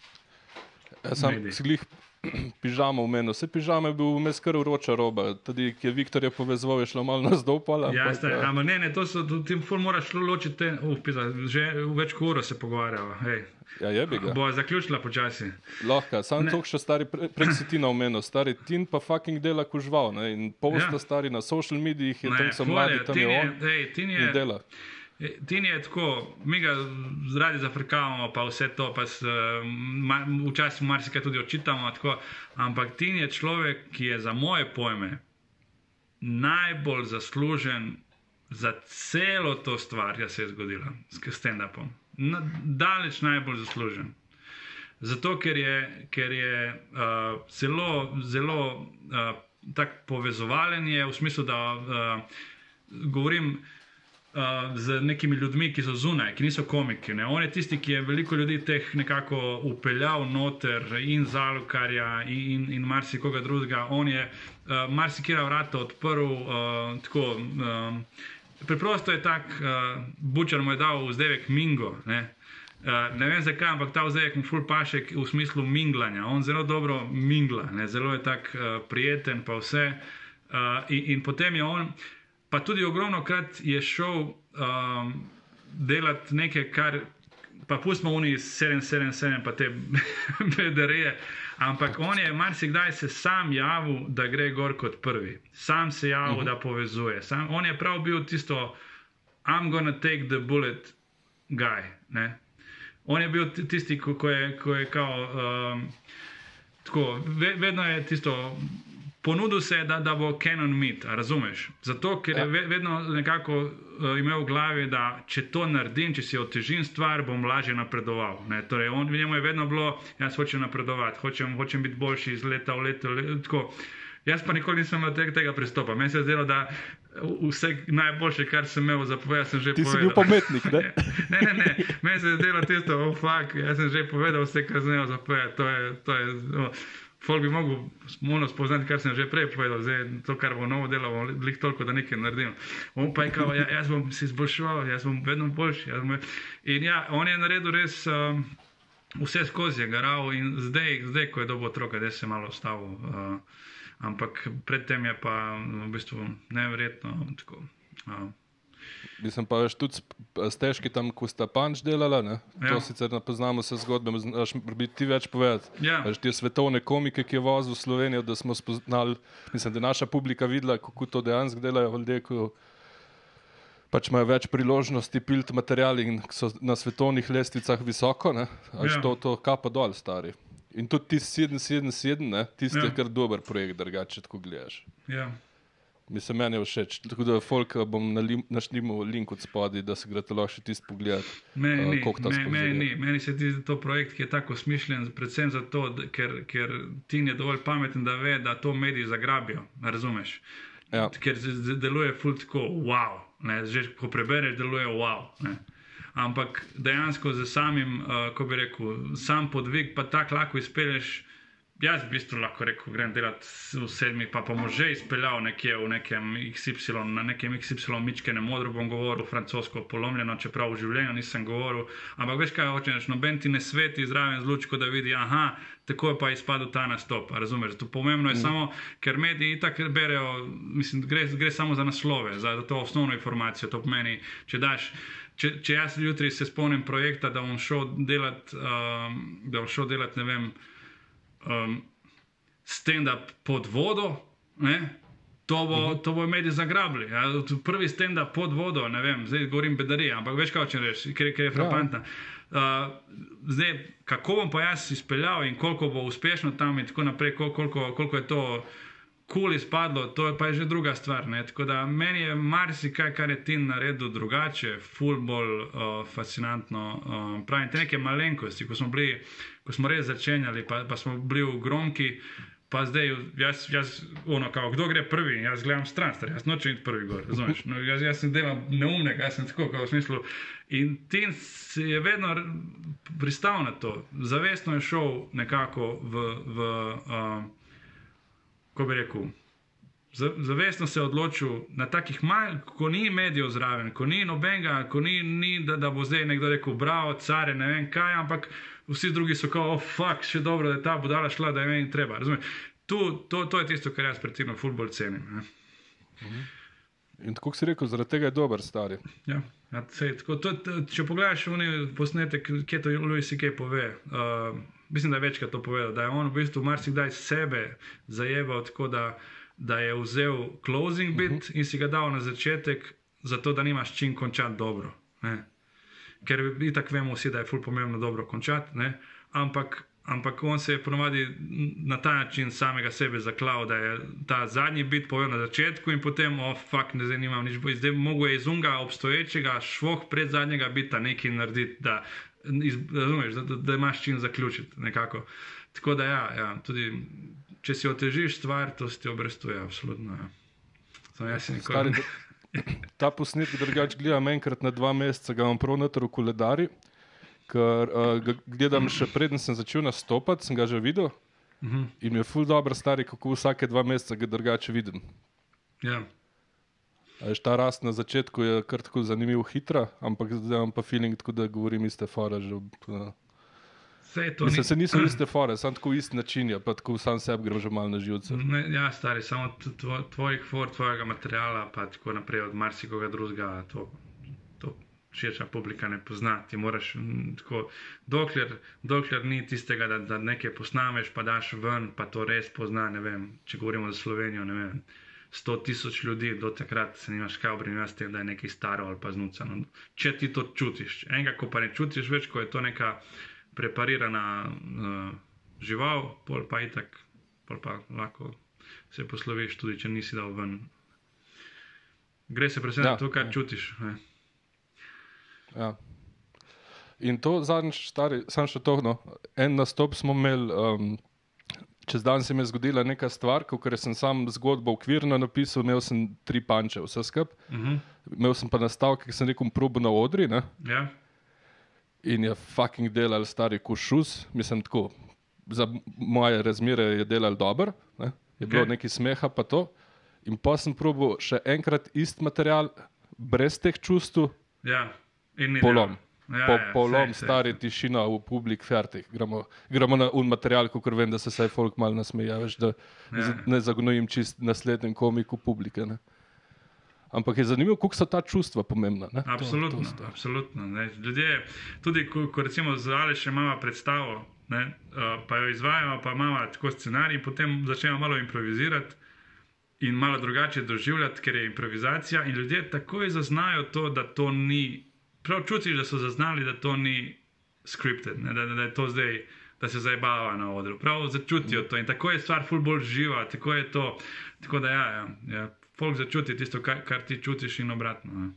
Sam si glih Pižama omenil. Vse Pižama je bil vmes kar vroča roba. Tudi, ki je Viktorja povezoval, je šlo malo nazdolpala. Ja, ampak ne, to so, ti ful moraš ločiti, že več kot uro se pogovarjava, hej. Ja, jebi ga. Bo zaključila počasi. Lahko, sam toliko še stari, prek si Tina omenil, stari Tin pa fucking dela kužval, ne, in posta stari na social medijih, je tam so mladi, tam je on in dela. Tin je tako, mi ga radi zafrkavamo, pa vse to, pa včasih marsikaj tudi očitamo, tako, ampak Tin je človek, ki je za moje pojme najbolj zaslužen za celo to stvar, ki se je zgodila s stand-upom. Daleč najbolj zaslužen. Zato, ker je zelo tak povezovalen je, v smislu, da govorim z nekimi ljudmi, ki so zunaj, ki niso komiki. Ne? On je tisti, ki je veliko ljudi teh nekako upeljal noter in Zalukarja in marsikoga drugega. On je marsikera vrata odprl tako... Preprosto je tak, Bučar mu je dal vzdevek Mingo, ne vem zakaj, ampak ta vzdevek mu ful paše v smislu minglanja. On zelo dobro mingla, ne? Zelo je tak prijeten pa vse. In potem je on, pa tudi ogromno krat je šel delati nekaj, kar, pa pustimo oni 777 pa te bedereje, ampak on je marsikdaj se sam javil, da gre gor kot prvi. Sam se javil, da povezuje. On je prav bil tisto I'm gonna take the bullet guy. Ne? On je bil tisti, ko je kao tako, vedno je tisto ponudil se, da bo canon meet, razumeš? Zato, ker je vedno nekako imel v glavi, da če to naredim, če si otežim stvar, bom lažje napredoval. Ne? Torej, njemu je vedno bilo, jaz hočem napredovati, hočem biti boljši iz leta v leto, tako. Jaz pa nikoli nisem imel tega pristopa. Meni se je zdelo, da vse najboljše, kar sem imel zapovedati, sem že povedal. Ti si bil pametnik, ne? Ne. Meni se je zdelo tisto, jaz sem že povedal vse, kar sem imel zapovedati. To je folk bi mogel spoznati, kar sem že prej povedal, zdaj to, kar bo novo delal, bom lih toliko, da nekaj naredim. On pa je kao, jaz bom se izboljševal, jaz bom vedno boljši. In ja, on je naredil res vse skozi, je garal in zdaj, ko je dobil otroka, da se je malo ustavil. Ampak predtem je pa v bistvu neverjetno tako. Mislim pa veš tudi s težki tam, ko sta Punch delala, ne? To sicer ne poznamo se zgodbe, znaš ti več povedati. Veš, te svetovne komike, ki je vozil v Slovenijo, da smo spoznali, mislim, da je naša publika videla, kako to dejansko delajo ljudje, ko pač imajo več priložnosti piliti materiali in so na svetovnih lestvicah visoko, ne? Veš, to kapa dol, stari. In tudi ti 777, ne? Tisti je kar dober projekt, drugače, tako gledaš. Ja. Mislim, meni je všeč. Tako da folk bom našlimal link od spodaj, da se greste lahko še tisti pogled. Meni se zdi to projekt, ki je tako smišljen, predvsem zato, ker Tin je dovolj pameten, da ve, da to mediji zagrabijo, razumeš? Ja. Ker deluje ful tako, wow, ne? Že ko prebereš, deluje wow. Ne? Ampak dejansko z samim, ko bi rekel, sam podvig pa tako lahko izpelješ. Jaz v bistvu lahko rekel, grem delati v 7, pa bom že izpeljal nekje v nekem XY, na nekem XY mičkenem modru bom govoril francosko polomljeno, čeprav v življenju nisem govoril. Ampak veš kaj hočeš, noben ti ne sveti zraven z lučko, da vidi, aha, tako je pa izpadel ta nastop, razumeš? To pomembno je samo, ker mediji itak berejo, mislim, gre samo za naslove, za to osnovno informacijo, to pomeni, če daš. Če jaz jutri se spomnim projekta, da bom šel delati, ne vem, stand-up pod vodo, ne? To bo mediji zagrabili. Ja? Prvi stand-up pod vodo, ne vem, zdaj govorim bedarije, ampak veš kaj hočem reči, ker je frapantna. Zdaj, kako bom pa jaz izpeljal in koliko bo uspešno tam in tako naprej, koliko je to cool izpadlo, to je pa že druga stvar. Ne? Tako da meni je marsikaj, kar je Tin naredil drugače, ful bolj fascinantno. Pravim, te neke malenkosti, ko smo res začenjali, pa smo bili v Gromki, pa zdaj jaz kao, kdo gre prvi, jaz gledam stran, jaz nočem iti prvi gor, razumeš? No, jaz sem delam neumnega, jaz sem tako, v smislu. In Tin je vedno pristal na to, zavestno je šel nekako ko bi rekel, zavestno se je odločil na takih ko ni medijev zraven, ko ni nobenega, ko ni da bo zdaj nekdo rekel, bravo, care, ne vem kaj, ampak vsi drugi so kao, oh fuck, še dobro, da je ta budala šla, da je meni treba, razumeš? To je tisto, kar jaz pred Tinom ful bolj cenim. Ne? In tako si rekel, zaradi tega je dober, stari. Ja, tako, če pogledaš posnetek, kje to Louis C.K. pove, mislim, da je večkrat to povedal, da je on v bistvu marsikdaj sebe zajebal tako, da je vzel closing bit in si ga dal na začetek, zato da nimaš čim končati dobro. Ne? Ker itak vemo vsi, da je ful pomembno dobro končati, ne? Ampak on se je ponovadi na ta način samega sebe zaklal, da je ta zadnji bit povedal na začetku in potem, fuck, ne zdaj nimam nič, zdaj mogo je iz unga obstoječega švoh pred zadnjega bita nekaj narediti, razumeš, da imaš čim zaključiti nekako. Tako da ja, tudi če si otežiš stvar, to se ti obrestuje, absolutno. Ja. Samo jaz si nikoli... Ta posnetek drugače gledam enkrat na 2 meseca, ga imam prav noter v koledari, ker ga gledam še preden sem začel nastopati, sem ga že videl in mi je ful dobro, stari, kako vsake 2 meseca ga drugače vidim. Ja. Ta rast na začetku je kar tako zanimivo hitra, ampak zdaj imam pa feeling, tako da govorim iste fore že. Mislim, se niso iste fore, samo tako isti način je, pa tako sam sebi grem že malo na živce. Ja, stari, samo tvojih for, tvojega materiala, pa tako naprej od marsikoga drugega, to širša publika ne pozna. Ti moraš tako, dokler ni tistega, da nekaj posnameš, pa daš ven, pa to res pozna, ne vem, če govorimo za Slovenijo, ne vem, 100,000 ljudi, do takrat se nimaš kaj obremenjati s tem, da je nekaj staro ali pa znucano. Če ti to čutiš. Enega, ko pa ne čutiš več, ko je to neka preparirana žival, pol pa itak, pol pa lahko se posloviš, tudi če nisi dal ven. Gre se predvsem na to, kar čutiš. Ne? Ja. In to zadnjič, stari, sam še to, en nastop smo imeli, čez dan se mi je zgodila neka stvar, ker sem sam zgodbo okvirno napisal, imel sem 3 panče, vse skup. Imel sem pa nastavke, ki sem rekel, probo na odri, ne? Ja. In je fucking delal stari košus, mislim tako, za moje razmere je delal dober, ne? Je bilo nekaj smeha pa to. In pa sem probal še enkrat isti material, brez teh čustv, polom. Polom, stari, tišina v publik, fertik. Gremo na un material, kakor vem, da se saj folk malo nasmeja, veš, da ne zagnojim čist naslednjem komiku publike. Ne? Ampak je zanimivo, koliko so ta čustva pomembna. Ne? Absolutno. Ne? Ljudje, tudi ko recimo z Alešem imamo predstavo, ne? Pa jo izvajamo, pa imamo tako scenarij, potem začnemo malo improvizirati in malo drugače doživljati, ker je improvizacija in ljudje takoj zaznajo to, da to ni. Prav čutiš, da so zaznali, da to ni scripted, ne? Da je to zdaj, da se zajebava na odru. Prav začutijo to in tako je stvar ful bolj živa, tako je to. Tako da ja, folk začuti tisto, kar ti čutiš in obratno. Ne?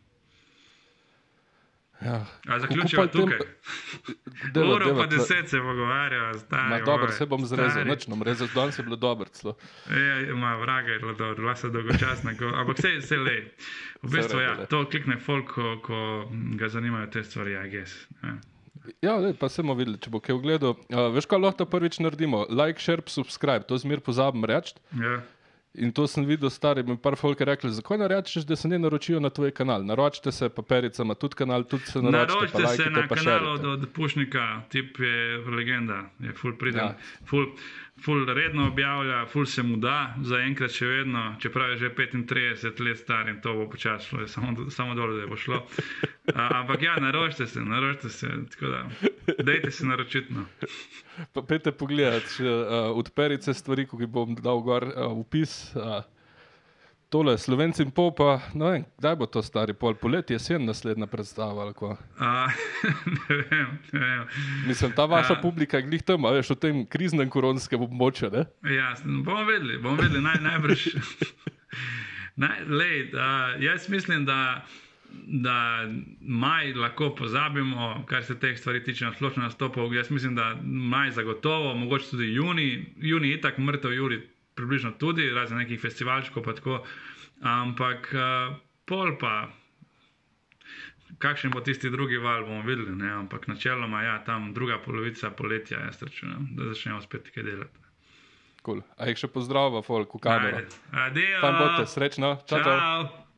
Ja. A zaključiva tukaj. Uro pa 10 se pogovarjava, stari. Dobro, se bom zrezal, nočnom rezal, danes je bilo dobro celo. Ja, vraga je bilo dobro, bila se dolgočasna, ampak vse lej. V bistvu, ja, to klikne folk, ko ga zanimajo te stvari, I guess. Ja, pa se bomo videli, če bo kaj ogledal. Veš, kaj lahko prvič naredimo? Like, share, subscribe, to zmer pozabim reči. Ja. In to sem videl stari, mi par folk je rekli, zakaj ne rečeš, da se ne naročijo na tvoj kanal? Naročite se, pa Perica ima tudi kanal, tudi se naročite, naročite pa se lajkite, na pa kanalu šerite. od Pušnika, tip je legenda, je ful priden, Ja. ful redno objavlja, ful se mu da, zaenkrat še vedno, čeprav je že 35 let star in to bo počasi šlo, samo dole, da bo šlo. Ampak ja, naročite se, tako da, dajte se naročiti, no. Pa pejte pogledat, od Perice stvari, ko bom dal gor vpis. Tole, Slovenci in pol pa, ne vem, kdaj bo to stari pol? Poleti, jesen naslednja predstava ali kva? Ne vem. Mislim, ta vaša publika je glih tam, a veš, v tem kriznem koronskem območju, ne? Ja, bomo vedeli, najbrž. Jaz mislim, da maj lahko pozabimo, kar se teh stvari tiče na splošno nastopov. Jaz mislim, da maj zagotovo, mogoče tudi juni itak mrtev, juli približno tudi, razen nekih festivalčkov pa tako, ampak pol pa, kakšen bo tisti drugi val, bomo videli, ne? Ampak načeloma, ja, tam druga polovica poletja, jaz računam, da začnemo spet kaj delati. Cool. A jih še pozdrava, folk, v kamero. Adijo. Fajn bote, srečno. Čau. Čau.